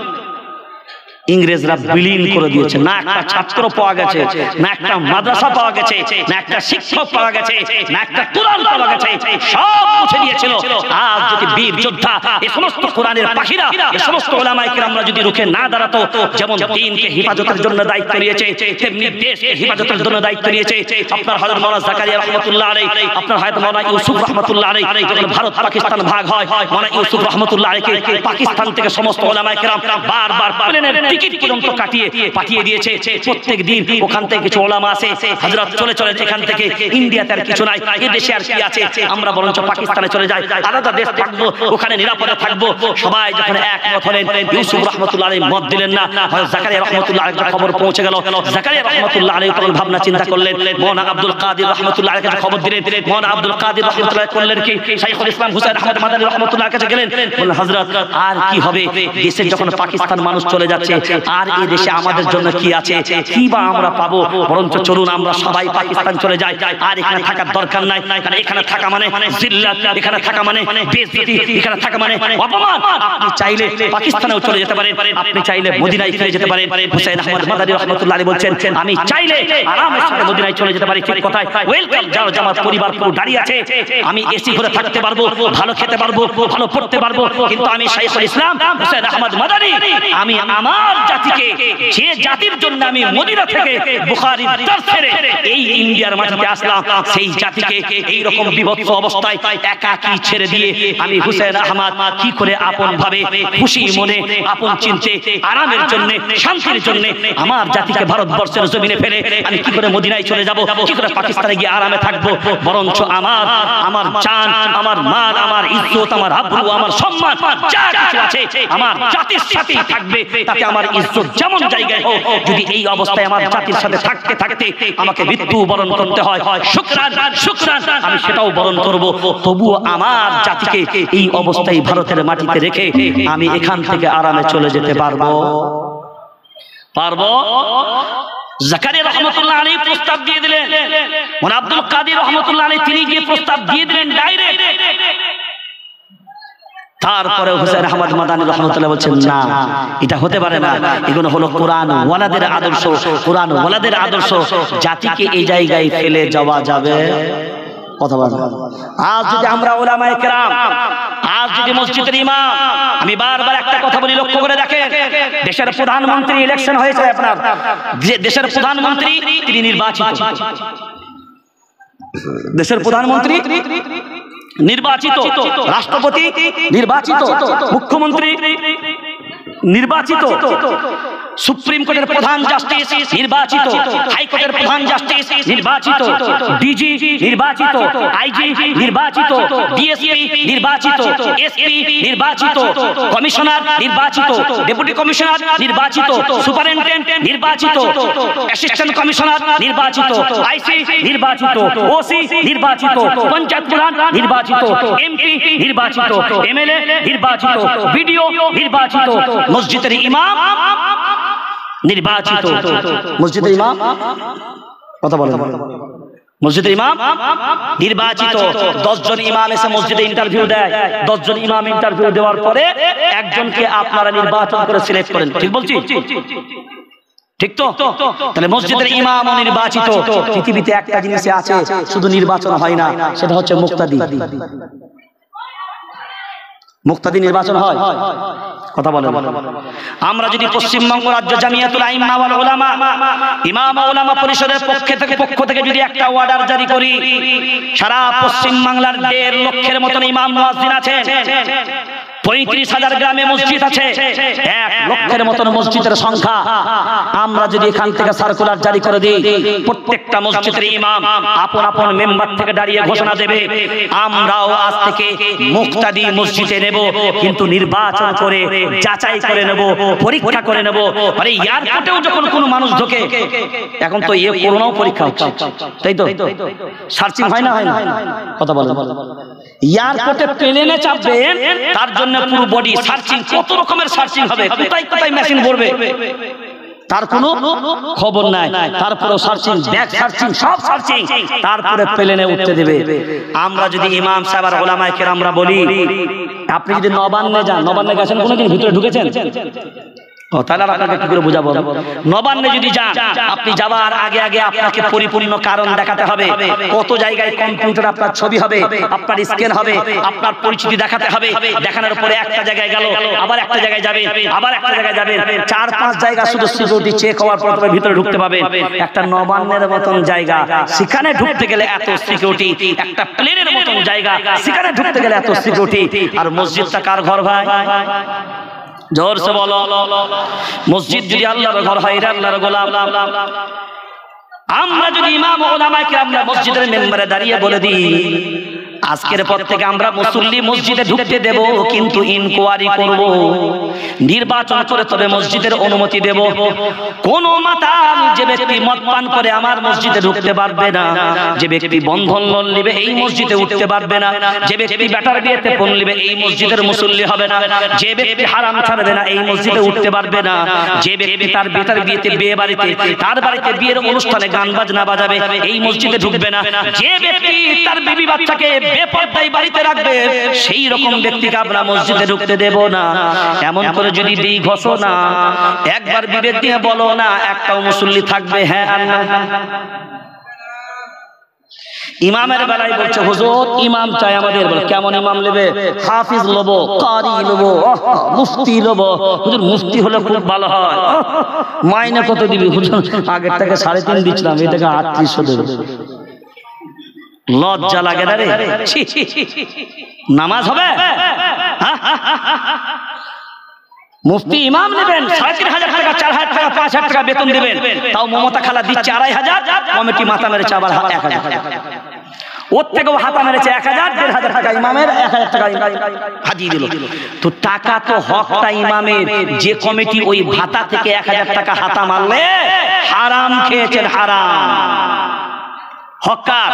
ইংরেজরা বিলীন করে দিয়েছে। না একটা ছাত্র পাওয়া গেছে, না একটা মাদ্রাসা পাওয়া গেছে, না একটা শিক্ষক পাওয়া গেছে, না একটা কোরআন পাওয়া গেছে, সব মুছে দিয়েছিল। আজ যদি বীর যোদ্ধা, এই সমস্ত কোরআনের পাখিরা, এই সমস্ত উলামায়ে কেরামরা যদি রুখে না দাঁড়াতো, যেমন দ্বীনকে হেফাজতের জন্য দায়িত্ব নিয়েছে, তেমনি দেশকে হেফাজতের জন্য দায়িত্ব নিয়েছে আপনার হযরত মাওলানা জাকারিয়া রাহমাতুল্লাহ আলাইহি, আপনার হযরত মাওলানা ইউসুফ রাহমাতুল্লাহ আলাইহি। যখন ভারত পাকিস্তান ভাগ হয়, মাওলানা ইউসুফ রাহমাতুল্লাহ আলাইহি পাকিস্তান থেকে সমস্ত উলামায়ে কেরাম বারবার প্লেনের টিকিট পর্যন্ত কাটিয়ে পাঠিয়ে দিয়েছে। প্রত্যেক দিন ওখান থেকে কিছু উলামা আছে, হযরত চলে চলে এখান থেকে ইন্ডিয়াতে আর কিছু নাই, এই দেশে আর কি আছে, আমরা বরঞ্চ পাকিস্তানে চলে যাই, আলাদা দেশ থাকবো, ওখানে নিরাপদে থাকবো। সবাই যখন একমত হলেন, ইউসুফ রাহমাতুল্লাহ আলাইহি মত দিলেন না, হযরত জাকারিয়া রাহমাতুল্লাহ আলাইহি খবর পৌঁছে গেল। জাকারিয়া রাহমাতুল্লাহ আলাইহি তখন ভাবনা চিন্তা করলেন, মাওলানা আব্দুল কাদের রাহমাতুল্লাহ আলাইহি কাছে খবর দিলেন। মাওলানা আব্দুল কাদের রাহমাতুল্লাহ করলেন কি, শাইখুল ইসলাম হুসাইন আহমদ মাদানী রাহমাতুল্লাহ কাছে গেলেন, বললেন হযরত আর কি হবে, দেশে যখন পাকিস্তান মানুষ চলে যাচ্ছে, আর এই দেশে আমাদের জন্য কি আছে, কি বা আমরা পাবো? বরঞ্চ চলুন আমরা সবাই পাকিস্তান চলে যাই। আর এখানে থাকার দরকার নাই, কারণ এখানে থাকা মানে জিল্লাত, এখানে থাকা মানে বেইজ্জতি, এখানে থাকা মানে অপমান। আপনি চাইলে পাকিস্তানেও চলে যেতে পারেন, আপনি চাইলে মদিনায় ফিরে যেতে পারেন। হুসাইন আহমদ মাদানী রাহমাতুল্লাহ আলাইহি বলছেন, আমি চাইলে আরামের সাথে মদিনায় চলে যেতে পারি। ঠিক কথাই, ওয়েলকাম। যার জামাত পরিবার পুরো দাঁড়িয়ে আছে, আমি এসি ঘরে থাকতে পারবো, ভালো খেতে পারবো, ভালো পড়তে পারবো, কিন্তু আমি শাইখুল ইসলাম হুসাইন আহমদ মাদানী, আমি আমার জাতিকে, যে জাতির জন্য আমি মদিনা থেকে বুখারীর দরস ছেড়ে এই ইন্ডিয়ার মাটিতে আসলাম, সেই জাতিকে এই রকম বিভৎস অবস্থায় একাকী ছেড়ে দিয়ে আমি হুসাইন আহমদ কি করে আপন ভাবে, খুশি মনে, আপন চিন্তে, আরামের জন্য, শান্তির জন্য আমার জাতিকে ভারতবর্ষের জমিনে ফেলে আমি কি করে মদিনায় চলে যাব, কি করে পাকিস্তানে গিয়ে আরামে থাকবো? বরঞ্চ আমার আমার জান, আমার মান, আমার ইজ্জত, আমার আব্রু, আমার সম্মান যা কিছু আছে আমার জাতির সাথেই থাকবে। তাতে আমার ইজ্জত যেমন জায়গায় হোক, যদি এই অবস্থায় আমার জাতির সাথে থাকতে থাকতে আমাকে মৃত্যু বরণ করতে হয়, শুকরান শুকরান আমি সেটাও বরণ করব। তবুও আমার জাতিকে এই অবস্থায় ভারতের মাটিতে রেখে আমি এখান থেকে আরামে চলে যেতে পারবো পারবো জাকারিয়া রাহমাতুল্লাহ আলাইহি প্রস্তাব দিয়ে দিলেন, ওনা আব্দুল কাদের রাহমাতুল্লাহ আলাইহি তিনি গিয়ে প্রস্তাব দিয়ে দিলেন ডাইরেক্ট। তারপরে হুসাইন আহমদ মাদানী রাহমাতুল্লাহ বলছেন, না, এটা হতে পারে না, এগুলো হলো কোরআন ওয়ালাদের আদর্শ, কোরআন ওয়ালাদের আদর্শ, জাতিকে এই জায়গায় ফেলে যাওয়া যাবে কথা বলেন। আজ যদি আমরা উলামায়ে কেরাম, আজ যদি মসজিদের ইমাম, আমি বারবার একটা কথা বলি, লক্ষ্য করে দেখেন, দেশের প্রধানমন্ত্রী ইলেকশন হয়েছে, আপনার দেশের প্রধানমন্ত্রী তিনি নির্বাচিত, দেশের প্রধানমন্ত্রী নির্বাচিত, রাষ্ট্রপতি নির্বাচিত, মুখ্যমন্ত্রী নির্বাচিত, সুপ্রিম কোর্টের প্রধান জাস্টিস নির্বাচিত, হাইকোর্টের প্রধান জাস্টিস নির্বাচিত, ডিজি নির্বাচিত, আইজি নির্বাচিত, ডিএসপি নির্বাচিত, এসপি নির্বাচিত, কমিশনার নির্বাচিত, ডেপুটি কমিশনার নির্বাচিত, সুপারিনটেন্ডেন্ট নির্বাচিত, অ্যাসিস্ট্যান্ট কমিশনার নির্বাচিত, আইসি নির্বাচিত, ওসি নির্বাচিত, পঞ্চায়েত প্রধান নির্বাচিত, এমপি নির্বাচিত, এমএলএ নির্বাচিত, বিডিও নির্বাচিত, মসজিদের ইমাম নির্বাচিত, মসজিদের ইমাম কথা বলেন, মসজিদের ইমাম নির্বাচিত। দশ জন ইমাম এসে মসজিদে ইন্টারভিউ দেয়, দশ জন ইমাম ইন্টারভিউ দেওয়ার পরে একজনকে আপনারা নির্বাচন করে সিলেক্ট করেন, ঠিক বলছি? ঠিক তো? তাহলে মসজিদের ইমাম নির্বাচিত। পৃথিবীতে একটা জিনিস আছে শুধু নির্বাচন হয় না, সেটা হচ্ছে মুক্তাদি। মুক্তাদি নির্বাচন হয় কথা বলেন। আমরা যদি পশ্চিমবঙ্গ রাজ্য জামিয়াতুল আইম্মা ওয়াল উলামা ইমাম ও উলামা পরিষদের পক্ষ থেকে পক্ষ থেকে যদি একটা অর্ডার জারি করি, সারা পশ্চিম বাংলার দেড় লক্ষের মতন ইমাম মুয়াজ্জিন আছেন, পঁয়ত্রিশ হাজার গ্রামে মসজিদ আছে, এক লক্ষের মতন মসজিদের সংখ্যা, আমরা যদি এখান থেকে সার্কুলার জারি করে দিই, প্রত্যেকটা মসজিদের ইমাম আপন আপন মেম্বার থেকে দাঁড়িয়ে ঘোষণা দেবে, আমরাও আজ থেকে মুক্তাদি মসজিদে নেব, কিন্তু নির্বাচন করে যাচাই করে নেব, পরীক্ষা করে নেব। আরে এয়ারপোর্টেও যখন কোনো মানুষ ঢোকে, এখন তো এ করোনাও পরীক্ষা হচ্ছে, তাই তো? সার্চিং হয় না হয় না কথা বলেন। এয়ারপোর্টে প্লেনে চাপবেন, তার জন্য পুরো বডি সার্চিং, কত রকমের সার্চিং হবে, কোথায় কোথায় মেশিন ভরবে তার কোনো খবর নাই, তারপরে সার্চিং, ব্যাক সার্চিং, সব সার্চিং, তারপরে প্লেনে উঠতে দেবে। আমরা যদি ইমাম সাহেব আর উলামায়ে কেরামরা বলি, আপনি যদি নবান্নে যান, নবান্নে গেছেন কোনোদিন, ভিতরে ঢুকেছেন? তাহলে আপনাকে কি করে বুঝাবো? নবান্নে যদি যান, আপনি যাওয়ার আগে আগে আপনাকে পরিপূর্ণ কারণ দেখাতে হবে, কত জায়গায় কম্পিউটার আপনার ছবি হবে, আপনার স্ক্যান হবে, আপনার পরিচিতি দেখাতে হবে, দেখানোর পরে একটা জায়গায় গেল, আবার একটা জায়গায় যাবে, আবার একটা জায়গায় যাবে, চার পাঁচ জায়গা শুধু সিকিউরিটি চেক হওয়ার পর তবে ভিতরে ঢুকতে পাবে। একটা নবান্নের মতন জায়গা, সেখানে ঢুকতে গেলে এত সিকিউরিটি, একটা প্লেনের মতন জায়গা, সেখানে ঢুকতে গেলে এত সিকিউরিটি। আর মসজিদটা কার ঘর ভাই? জোর সে বলো। মসজিদ যদি আল্লাহর ঘর হয়, এটা আল্লাহর গোলাম। আমরা যদি ইমাম ও উলামায়ে কেরাম আমরা মসজিদের মেম্বারে দাঁড়িয়ে বলে দিই, আজকের পর থেকে আমরা মুসল্লি মসজিদে ঢুকতে দেব, কিন্তু ইনকোয়ারি করব, নির্বাচন করে তবে মসজিদের অনুমতি দেব। কোন মাতাল যে ব্যক্তি মদ পান করে আমার মসজিদে ঢুকতে পারবে না, যে ব্যক্তি বন্ধন লোন নেবে এই মসজিদে উঠতে পারবে না, যে ব্যক্তি বেটার বিয়েতে পণ নেবে এই মসজিদের মুসল্লি হবে না, যে ব্যক্তি হারাম ছাড়বে না এই মসজিদে উঠতে পারবে না, যে ব্যক্তি তার বেটার বিয়েতে বিয়ে বাড়িতে তার বাড়িতে বিয়ের অনুষ্ঠানে গান বাজনা বাজাবে এই মসজিদে ঢুকবে না, যে ব্যক্তি তার বিবি বাচ্চাকে বেপরদায় বাড়িতে রাখবে সেই রকম ব্যক্তিকে আমরা মসজিদে ঢুকতে দেব না। এমন করে যদি দিই ঘোষণা, একবার বিবেক দিয়ে বলো না একটাও মুসল্লি থাকবে হ্যাঁ আর না। ইমামের বেলায় বলছে হুজুর ইমাম চাই আমাদের, বলে কেমন ইমাম নেবে? হাফিজ লবো, কারি লবো, মুফতি লবো। হুজুর মুফতি হলে খুব ভালো হয়। মাইনে কত দিবি? হুজুর আগের থেকে সাড়ে তিন দিচ্ছিলাম, এই থেকে আটত্রিশশো দেবে। লজ্জা লাগে না রে? নামাজ হবে? মুফতি ইমাম নেবেন, সাড়ে তিন হাজার টাকা, চার হাজার টাকা, পাঁচ হাজার টাকা বেতন দেবেন, তাও মমতা খালা দিচ্ছে আড়াই হাজার, কমিটি মাথা মেরেছে আবার এক হাজার, ওর থেকেও হাতা মেরেছে এক হাজার, দেড় হাজার টাকা ইমামের, এক হাজার টাকা হাজিয়ে দিল। তো টাকা তো হকটা ইমামের, যে কমিটি ওই ভাতা থেকে এক হাজার টাকা হাতা মারলে হারাম খেয়েছেন, হারাম। হক্কা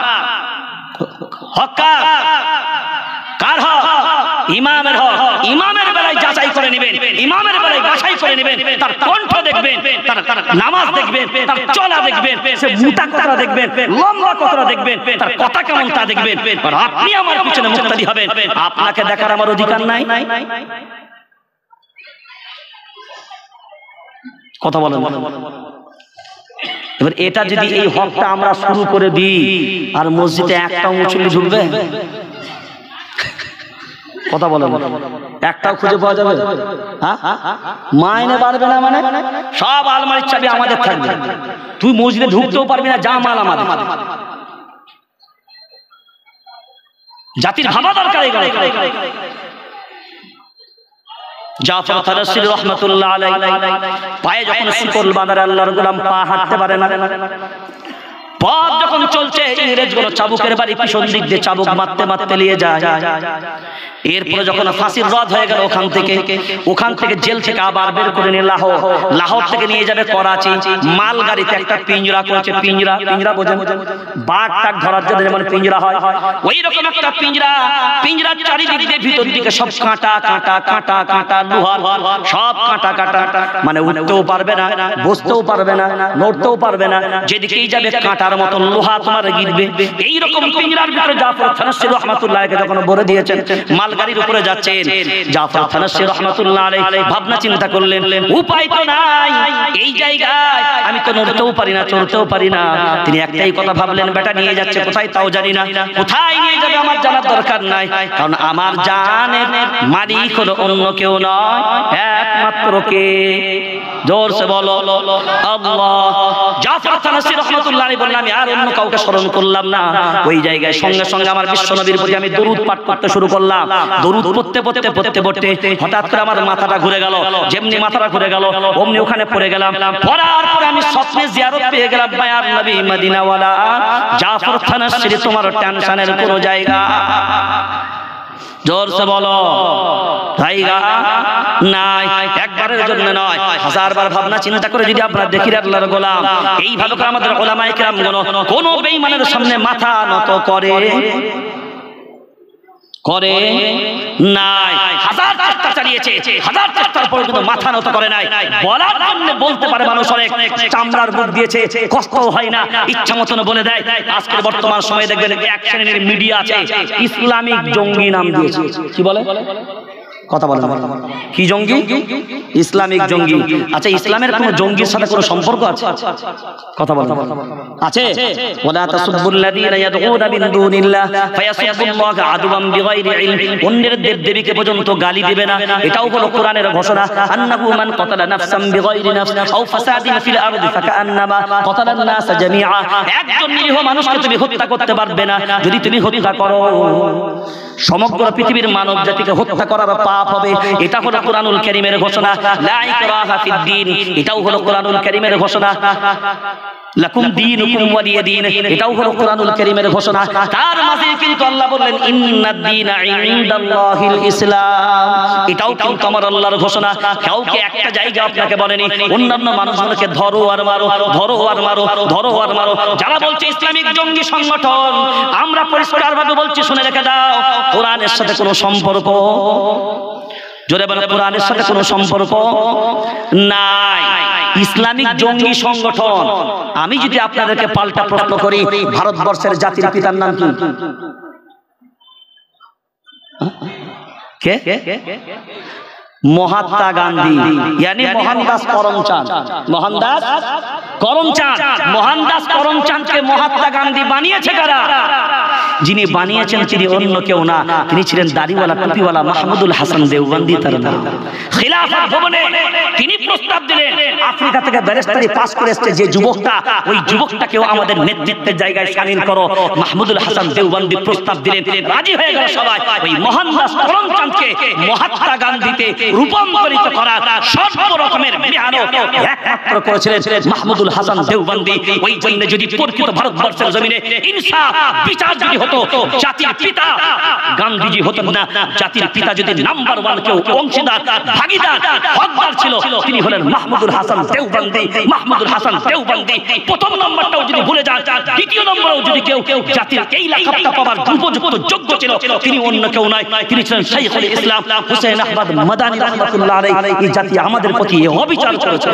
হক্কা কার হক? ইমামের হক। ইমামের বেলায় যাচাই করে নেবেন, ইমামের বেলায় বাছাই করে নেবেন, তার কণ্ঠ দেখবেন, তার নামাজ দেখবেন, তার চলা দেখবেন, সে মোটা কতটা দেখবেন, লম্বা কতটা দেখবেন, তার কথা কেমন তা দেখবেন। আর আপনি আমার পিছনে মুক্তাদি হবেন, আপনাকে দেখার আমার অধিকার নাই। কথা বলেন। এবার এটা যদি এই হকটা আমরা শুরু করে দিই, আর মসজিদে একটা মুসল্লি ঢুকবে? কথা বলেন, একটাও খুঁজে পাওয়া যাবে? মাইনে বাড়বে না মানে সব আলমারির চাবি আমাদের থাকবে, তুই মসজিদে ঢুকতেও পারবি না, যা মাল আমাদের। জাতির ভাবা দরকার। জাফর তারসি রহমাতুল্লাহ আলাইহি পায়ে যখন শিকল বাঁধার আল্লাহর গোলাম পা হাঁটতে পারে না, পথ যখন চলছে ইংরেজগুলো চাবুকের বাড়ি পিছন দিক দিয়ে চাবুক মারতে মারতে নিয়ে যায়। এরপরে যখন ফাঁসির রদ হয়ে গেল ওখান থেকে, ওখান থেকে জেল থেকে আবার বের করে নিয়ে লাহোর, লাহোর থেকে নিয়ে যাবে করাচি। মাল গাড়িতে একটা পিঞ্জরা করেছে, পিঞ্জরা পিঞ্জরা বোঝেন, বাঘ টাক ধরার জন্য যেমন পিঞ্জরা হয়, ওই রকম একটা পিঞ্জরা। পিঞ্জরার চারিদিক দিয়ে ভিতর দিকে সব কাঁটা কাঁটা কাঁটা কাঁটা, লোহার সব কাঁটা কাঁটা, মানে উঠতেও পারবে না, বসতেও পারবে না, নড়তেও পারবে না, যেদিকেই যাবে কাঁটার মতন লোহা তোমার গিরবে। এইরকম পিঞ্জরার ভিতরে জাফর তারসি রাহমাতুল্লাহকে যখন ভরে দিয়েছেন, মাল গাড়ির উপরে যাচ্ছেন, জাফর তারসি রাহমাতুল্লাহ আলাইহি ভাবনা চিন্তা করলেন, উপায় তো নাই, এই জায়গায় আমি তো নড়তেও পারি না, চড়তেও পারি না। তিনি একটাই কথা ভাবলেন, বেটা নিয়ে যাচ্ছে কোথায় তাও জানি না, কোথায় নিয়ে যাবে আমার জানার দরকার নাই, কারণ আমার জানের মালিক হলো অন্য কেউ নয়, একমাত্র কে? জোরসে বলো আল্লাহ। জাফর তারসি রাহমাতুল্লাহ আলাইহি বললেন, আমি আর অন্য কাউকে স্মরণ করলাম না। ওই জায়গায় সঙ্গে সঙ্গে আমার বিশ্ব নবীর প্রতি আমি দরুদ পাঠ করতে শুরু করলাম। দরুদ পড়তে পড়তে পড়তে পড়তে হঠাৎ করে আমার মাথাটা ঘুরে গেল, যেমনি মাথাটা ঘুরে গেল অমনি ওখানে পড়ে গেলাম। পড়ার পরে আমি স্বপ্নে জিয়ারত পেয়ে গেলাম, মায়ার নবী মদিনাওয়ালা জাফর তারসি, তোমার টেনশনের কোনো জায়গা জোরসে বলো জায়গা নাই। একবারের জন্য নয়, হাজারবার ভাবনা চিন্তা করে যদি আপনারা দেখি আল্লাহর গোলাম এইভাবে করে আমাদের উলামায়ে কেরামগণ কোন বেঈমানের সামনে মাথা নত করে করে নাই, হাজার চেষ্টা চালিয়েছে, হাজার চেষ্টার পর কিন্তু মাথা নত করে নাই। বলার জন্য বলতে পারে মানুষ, অনেক চামড়ার মুখ দিয়েছে, কষ্টও হয় না, ইচ্ছা মতন বলে দেয়। আজকের বর্তমান সময়ে দেখবেন এক শ্রেণীর মিডিয়া আছে, ইসলামিক জঙ্গি নাম দিয়েছে। কি বলে? কথা বলেন, কি জঙ্গি? ইসলামিক জঙ্গি। আচ্ছা, ইসলামের কোন জঙ্গির সাথে কোনো সম্পর্ক আছে? কথা বলেন, আছে? ওয়ালা তাসুবুল্লাযীনা ইয়াদউনা মিন দুনিল্লাহ ফায়াসুবুল্লাহা আদওয়াম বিগাইরি ইলম। অন্যের দেব দেবীকে পর্যন্ত গালি দিবে না, এটাও হলো কোরআনের ঘোষণা। আন্নাহু মান কাতালা নাফসান বিগাইরি নাফস আও ফাসাদিন ফিল আরদি ফাকান্নামা কাতালান নাস জামিআ। একজন নিরীহ মানুষকে তুমি হত্যা করতে পারবে না, যদি তুমি হত্যা করো সমগ্র পৃথিবীর মানব জাতিকে হত্যা করার পাপ হবে। এটা হলো কোরআনুল কারীমের ঘোষণা। লা ইকরাহা ফিদ দ্বীন, এটাও হলো কোরআনুল কারীমের ঘোষণা। লাকুম দীনুকুম ওয়ালিয়া দীন, এটাও হলো কোরআনুল কারীমের ঘোষণা। তার মাঝে কিন্তু আল্লাহ বললেন ইন্নাদ দীনা ইনদাল্লাহিল ইসলাম, এটাও কিন্তু আমার আল্লাহর ঘোষণা। কাউকে একটা জায়গা আপনাকে বলেনি অন্যান্য মানুষগুলোকে ধরো আর মারো, ধরো আর মারো, ধরো আর মারো। যারা বলছে ইসলামিক জঙ্গি সংগঠন, আমরা পরিষ্কারভাবে বলছি শুনে রেখে দাও, কোরআনের সাথে কোনো সম্পর্ক, জোরে বলে কোরআনের সাথে কোনো সম্পর্ক নাই। ইসলামিক জঙ্গি সংগঠন, আমি যদি আপনাদেরকে পাল্টা প্রশ্ন করি, ভারতবর্ষের জাতির পিতার নাম কি? কে? মহাত্মা গান্ধী, यानी मोहनदास करमचंद। मोहनदास करमचंद, मोहनदास करमचंदকে মহাত্মা গান্ধী বানিয়েছে কারা? যিনি বানিয়েছেন তিনি অন্য কেউ না, তিনি ছিলেন দাড়িওয়ালা টুপিওয়ালা মাহমুদুল হাসান দেওবন্দি। তার নাম খিলাফত ভবনে তিনি প্রস্তাব দিলেন, আফ্রিকা থেকে ব্যারিস্টারি পাস করে এসেছে যে যুবকটা, ওই যুবকটাকেও আমাদের নেতৃত্বের জায়গায় শামিল করো। মাহমুদুল হাসান দেওবন্দি প্রস্তাব দিলেন, রাজি হয়ে গেল সবাই। ওই মোহনদাস করমচন্দকে মহাত্মা গান্ধীতে রূপান্তরিত করার সর্ব রকমের মেহনত একমাত্র করেছিলেন মাহমুদুল হাসান দেওবন্দি। ওই জন্য যদি প্রকৃত ভারতবর্ষের জমিনে ইনসাফ বিচার যদি হতো, জাতির পিতা গান্ধীজি হতেন না, জাতির পিতা যদি নাম্বার ওয়ান কেউ অংশীদার ভাগীদার হকদার ছিল, তিনি হলেন মাহমুদুল হাসান দেওবন্দি। মাহমুদুল হাসান দেওবন্দি প্রথম নম্বরটাও যদি ভুলে যান, দ্বিতীয় নম্বরেও যদি কেউ জাতির এই লাকাবটা পাওয়ার উপযুক্ত যোগ্য ছিল, তিনি অন্য কেউ নয়, তিনি ছিলেন শাইখুল ইসলাম হুসাইন আহমদ মাদানী রাহমাতুল্লাহ আলাইহি। এই জাতি আমাদের প্রতি অবিচার করেছে,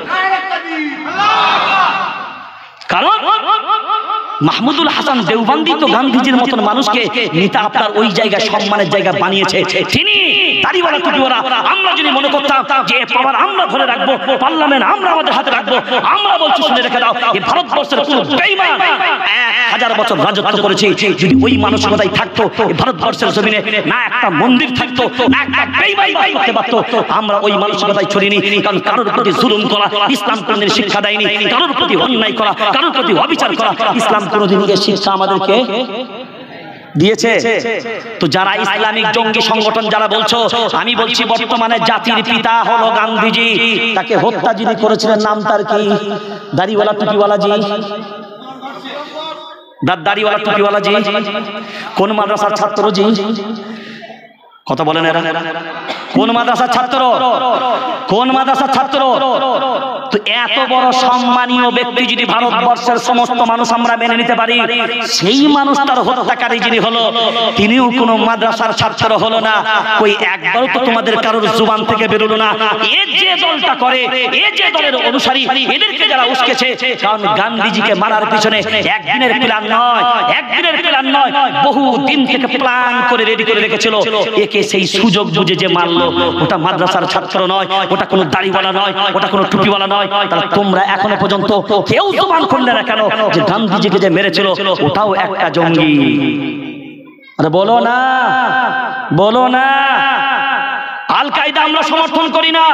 কারণ মাহমুদুল হাসান দেওবন্দি তো গান্ধীজির মতন মানুষকে নেতা আপনার ওই জায়গায় সম্মানের জায়গা বানিয়েছে। তিনি দাড়িওয়ালা টুপিওয়ালা, আমরা যদি মনে করতাম যে পাওয়ার আমরা ধরে রাখবো, পার্লামেন্ট আমরা আমাদের হাতে রাখবো, আমরা বলছি শুনে রেখে দাও, এই ভারতবর্ষের কোন বেঈমান এক হাজার বছর রাজত্ব করেছে, যদি ওই মানসিকতাই থাকতো এই ভারতবর্ষের জমিনে না একটা মন্দির থাকতো, না একটা বেঈমান করতে পারতো। আমরা ওই মানসিকতাই ছড়িনি, কারণ কারোর প্রতি জুলুম করা ইসলাম কোনদিন শিক্ষা দেয়নি, কারোর প্রতি অন্যায় করা, কারোর প্রতি অবিচার করা ইসলাম কোনদিন এই শিক্ষা আমাদেরকে দিয়েছে। তো যারা ইসলামিক জঙ্গি সংগঠন যারা বলছো, আমি বলছি বর্তমানে জাতির পিতা হলো গান্ধীজি। তাকে হত্যা যিনি করেছিলেন নাম তার কি? দাড়িওয়ালা টুপিওয়ালা জি, দাড়িওয়ালা টুপিওয়ালা জি কোন মাদ্রাসার ছাত্র জি? কথা বলেন এরা কোন মাদ্রাসার ছাত্র? কোন মাদ্রাসার ছাত্র? তো এত বড় সম্মানীয় ব্যক্তি যদি ভারতবর্ষের সমস্ত মানুষ আমরা মেনে নিতে পারি, সেই মানুষটার হত্যাকারী যিনি হলো তিনিও কোন মাদ্রাসার ছাত্র হলো না। কই একবারও তো তোমাদের কারোর জুবান থেকে বেরোলো না এই যে দলটা করে, এই যে দলের অনুসারী, এদেরকে যারা উস্কেছে। কারণ গান্ধীজিকে মারার পিছনে একদিনের প্ল্যান নয়, একদিনের প্ল্যান নয়, বহু দিন থেকে প্ল্যান করে রেডি করে রেখেছিল। একে সেই সুযোগ বুঝে যে মারলো, ওটা মাদ্রাসার ছাত্র নয়, ওটা কোনো দাড়িওয়ালা নয়, ওটা কোনো টুপিওয়ালা নয়। তাহলে তোমরা এখনো পর্যন্ত কেউ জবান খুললে না কেন যে গান্ধীজিকে যে মেরেছিল ওটাও একটা জঙ্গি? আরে বলো না, বলো না। আল কায়দা আমরা সমর্থন করি না,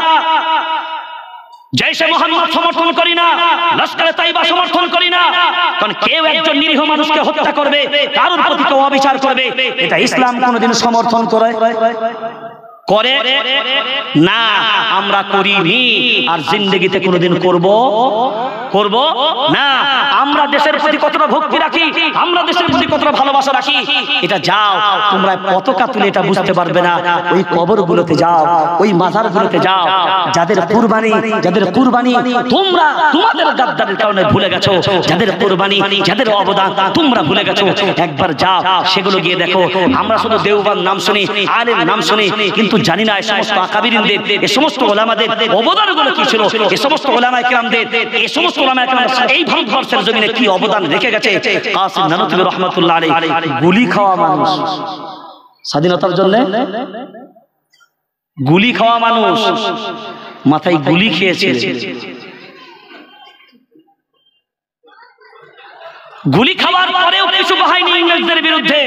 জৈশে মোহাম্মদ সমর্থন করি না, লস্করে তাইবা সমর্থন করি না। কারণ কেউ একজন নিরীহ মানুষকে হত্যা করবে, কারোর প্রতি কেউ অবিচার করবে, এটা ইসলাম কোনোদিন সমর্থন করে করে না, আমরা করিনি, আর জিন্দেগিতে কোনোদিন করব করব না। আমরা দেশের প্রতি কতটা ভক্তি রাখি, আমরা দেশের প্রতি কতটা ভালোবাসা রাখি, এটা যাও তোমরা পতাকা তুলে এটা বুঝতে পারবে না। ওই কবরগুলোতে যাও, ওই মাজারগুলোতে যাও, যাদের কুরবানি যাদের কুরবানি তোমরা তোমাদের গাদ্দারের কারণে ভুলে গেছো, যাদের কুরবানি যাদের অবদান তোমরা ভুলে গেছো, একবার যাও সেগুলো গিয়ে দেখো। আমরা শুধু দেওবন্দ নাম শুনি, আলেম নাম শুনি, কিন্তু জানি না এই সমস্ত আকাবিরিনদের, এই সমস্ত ওলামাদের অবদানগুলো কি ছিল, এই সমস্ত ওলামায়ে কেরামদের, এই সমস্ত ওলামায়ে কেরাম এই ভারতবর্ষের জমিনে কি অবদান রেখে গেছে। কাসিম নানুতুবি রহমাতুল্লাহ আলাইহি গুলি খাওয়া মানুষ, স্বাধীনতার জন্য গুলি খাওয়া মানুষ, মাথায় গুলি খেয়েছে, গুলি খাওয়ার পরেও কিছু বাহিনী ইংরেজদের বিরুদ্ধে।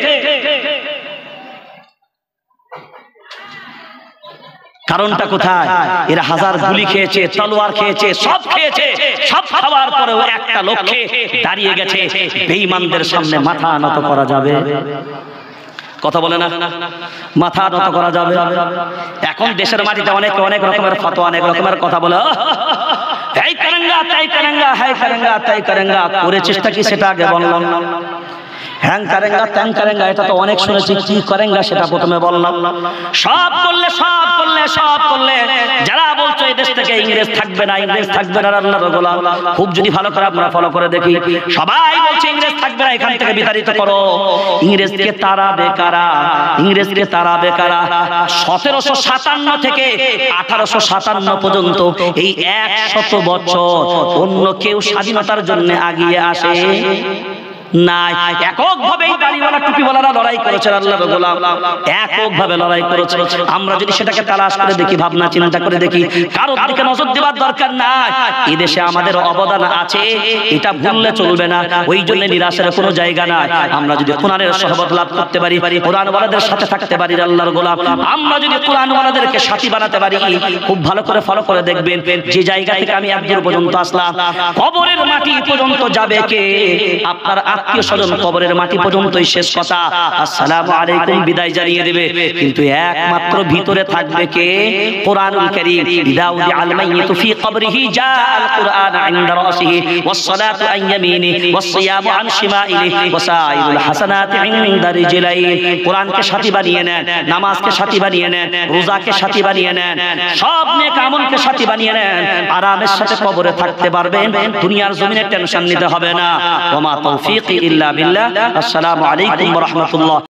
কারণটা কোথায়? এরা হাজার গুলি খেয়েছে, তলোয়ার খেয়েছে, সব খেয়েছে, সব খাওয়ার পরেও একটা লক্ষ্যে দাঁড়িয়ে গেছে, বেঈমানদের সামনে মাথা নত করা যাবে। কথা বলে না, মাথা নত করা যাবে। এখন দেশের মাটিতে অনেক অনেক রকমের ফতোয়া, অনেক রকমের কথা বলে, এই কারাঙ্গা তাই করেঙ্গা, হ্যায় করেঙ্গা, তাই করেঙ্গা, করে চেষ্টা কি সেটা আগে বললাম। হ্যাং করেঙ্গা, ত্যাং করেঙ্গা, এটা তো অনেক শুনেছি, কি করেঙ্গা সেটা প্রথমে বললাম। সব করলে, সব করলে, সব করলে, যারা বলছো এই দেশ থেকে ইংরেজ থাকবে না, ইংরেজ থাকবে না, আল্লাহর গোলাম, খুব যদি ভালো করে আমরা ফলো করে দেখি, সবাই বলছে ইংরেজ থাকবে না, এখান থেকে বিতাড়িত করো। ইংরেজকে তারা বেকারা, ইংরেজকে তারা বেকারা সতেরোশো সাতান্ন থেকে আঠারোশো সাতান্ন পর্যন্ত এই একশত বছর অন্য কেউ স্বাধীনতার জন্য আগিয়ে আসে নাই। এককভাবে এই দাড়িওয়ালা টুপিওয়ালারা লড়াই করেছে, আল্লাহর গোলাম এককভাবে লড়াই করেছে। আমরা যদি সেটাকে তালাশ করে দেখি, ভাবনা চিন্তা করে দেখি, কারোর দিকে নজর দেওয়ার দরকার নাই। এই দেশে আমাদের অবদান আছে, এটা ভুললে চলবে না। ওই জন্য নিরাশের কোনো জায়গা নাই। আমরা যদি কোরআনের সহবত লাভ করতে পারি, কোরআনওয়ালাদের সাথে থাকতে পারি, আল্লাহর গোলাম, আমরা যদি কোরআনওয়ালাদেরকে সাথী বানাতে পারি, খুব ভালো করে ফলো করে দেখবেন, যে জায়গা থেকে আমি একদূর পর্যন্ত আসলাম, কবরের মাটি পর্যন্ত যাবে কে? আপনার আত্মীয় স্বজন কবরের মাটি পর্যন্তই শেষ কথা, আসসালামু আলাইকুম বিদায় জানিয়ে দেবে। কিন্তু একমাত্র ভিতরে থাকবে কে? কোরআনুল কারীম। দাউদি আল মাইয়িতু ফি কবরিহি জাআল কুরআন ইনদা রাসিহি ওয়াস সালাতু আন ইয়ামিনিহি ওয়াস সিয়ামু আন শিমাইলিহি ওয়া সাইরুল হাসানাতি ইনদা রিজলাইহি। কোরআনকে সাথী বানিয়ে নেন, নামাজকে সাথী বানিয়ে নেন, রোজাকে সাথী বানিয়ে নেন, সব নেক আমলকে সাথী বানিয়ে নেন, আরামের সাথে কবরে থাকতে পারবেন, দুনিয়ার জমিনে টেনশন নিতে হবে না। ওয়া মা তৌফিক ইল্লা বিল্লাহ। আসসালামু আলাইকুম ওয়া রাহমাতুল্লাহ।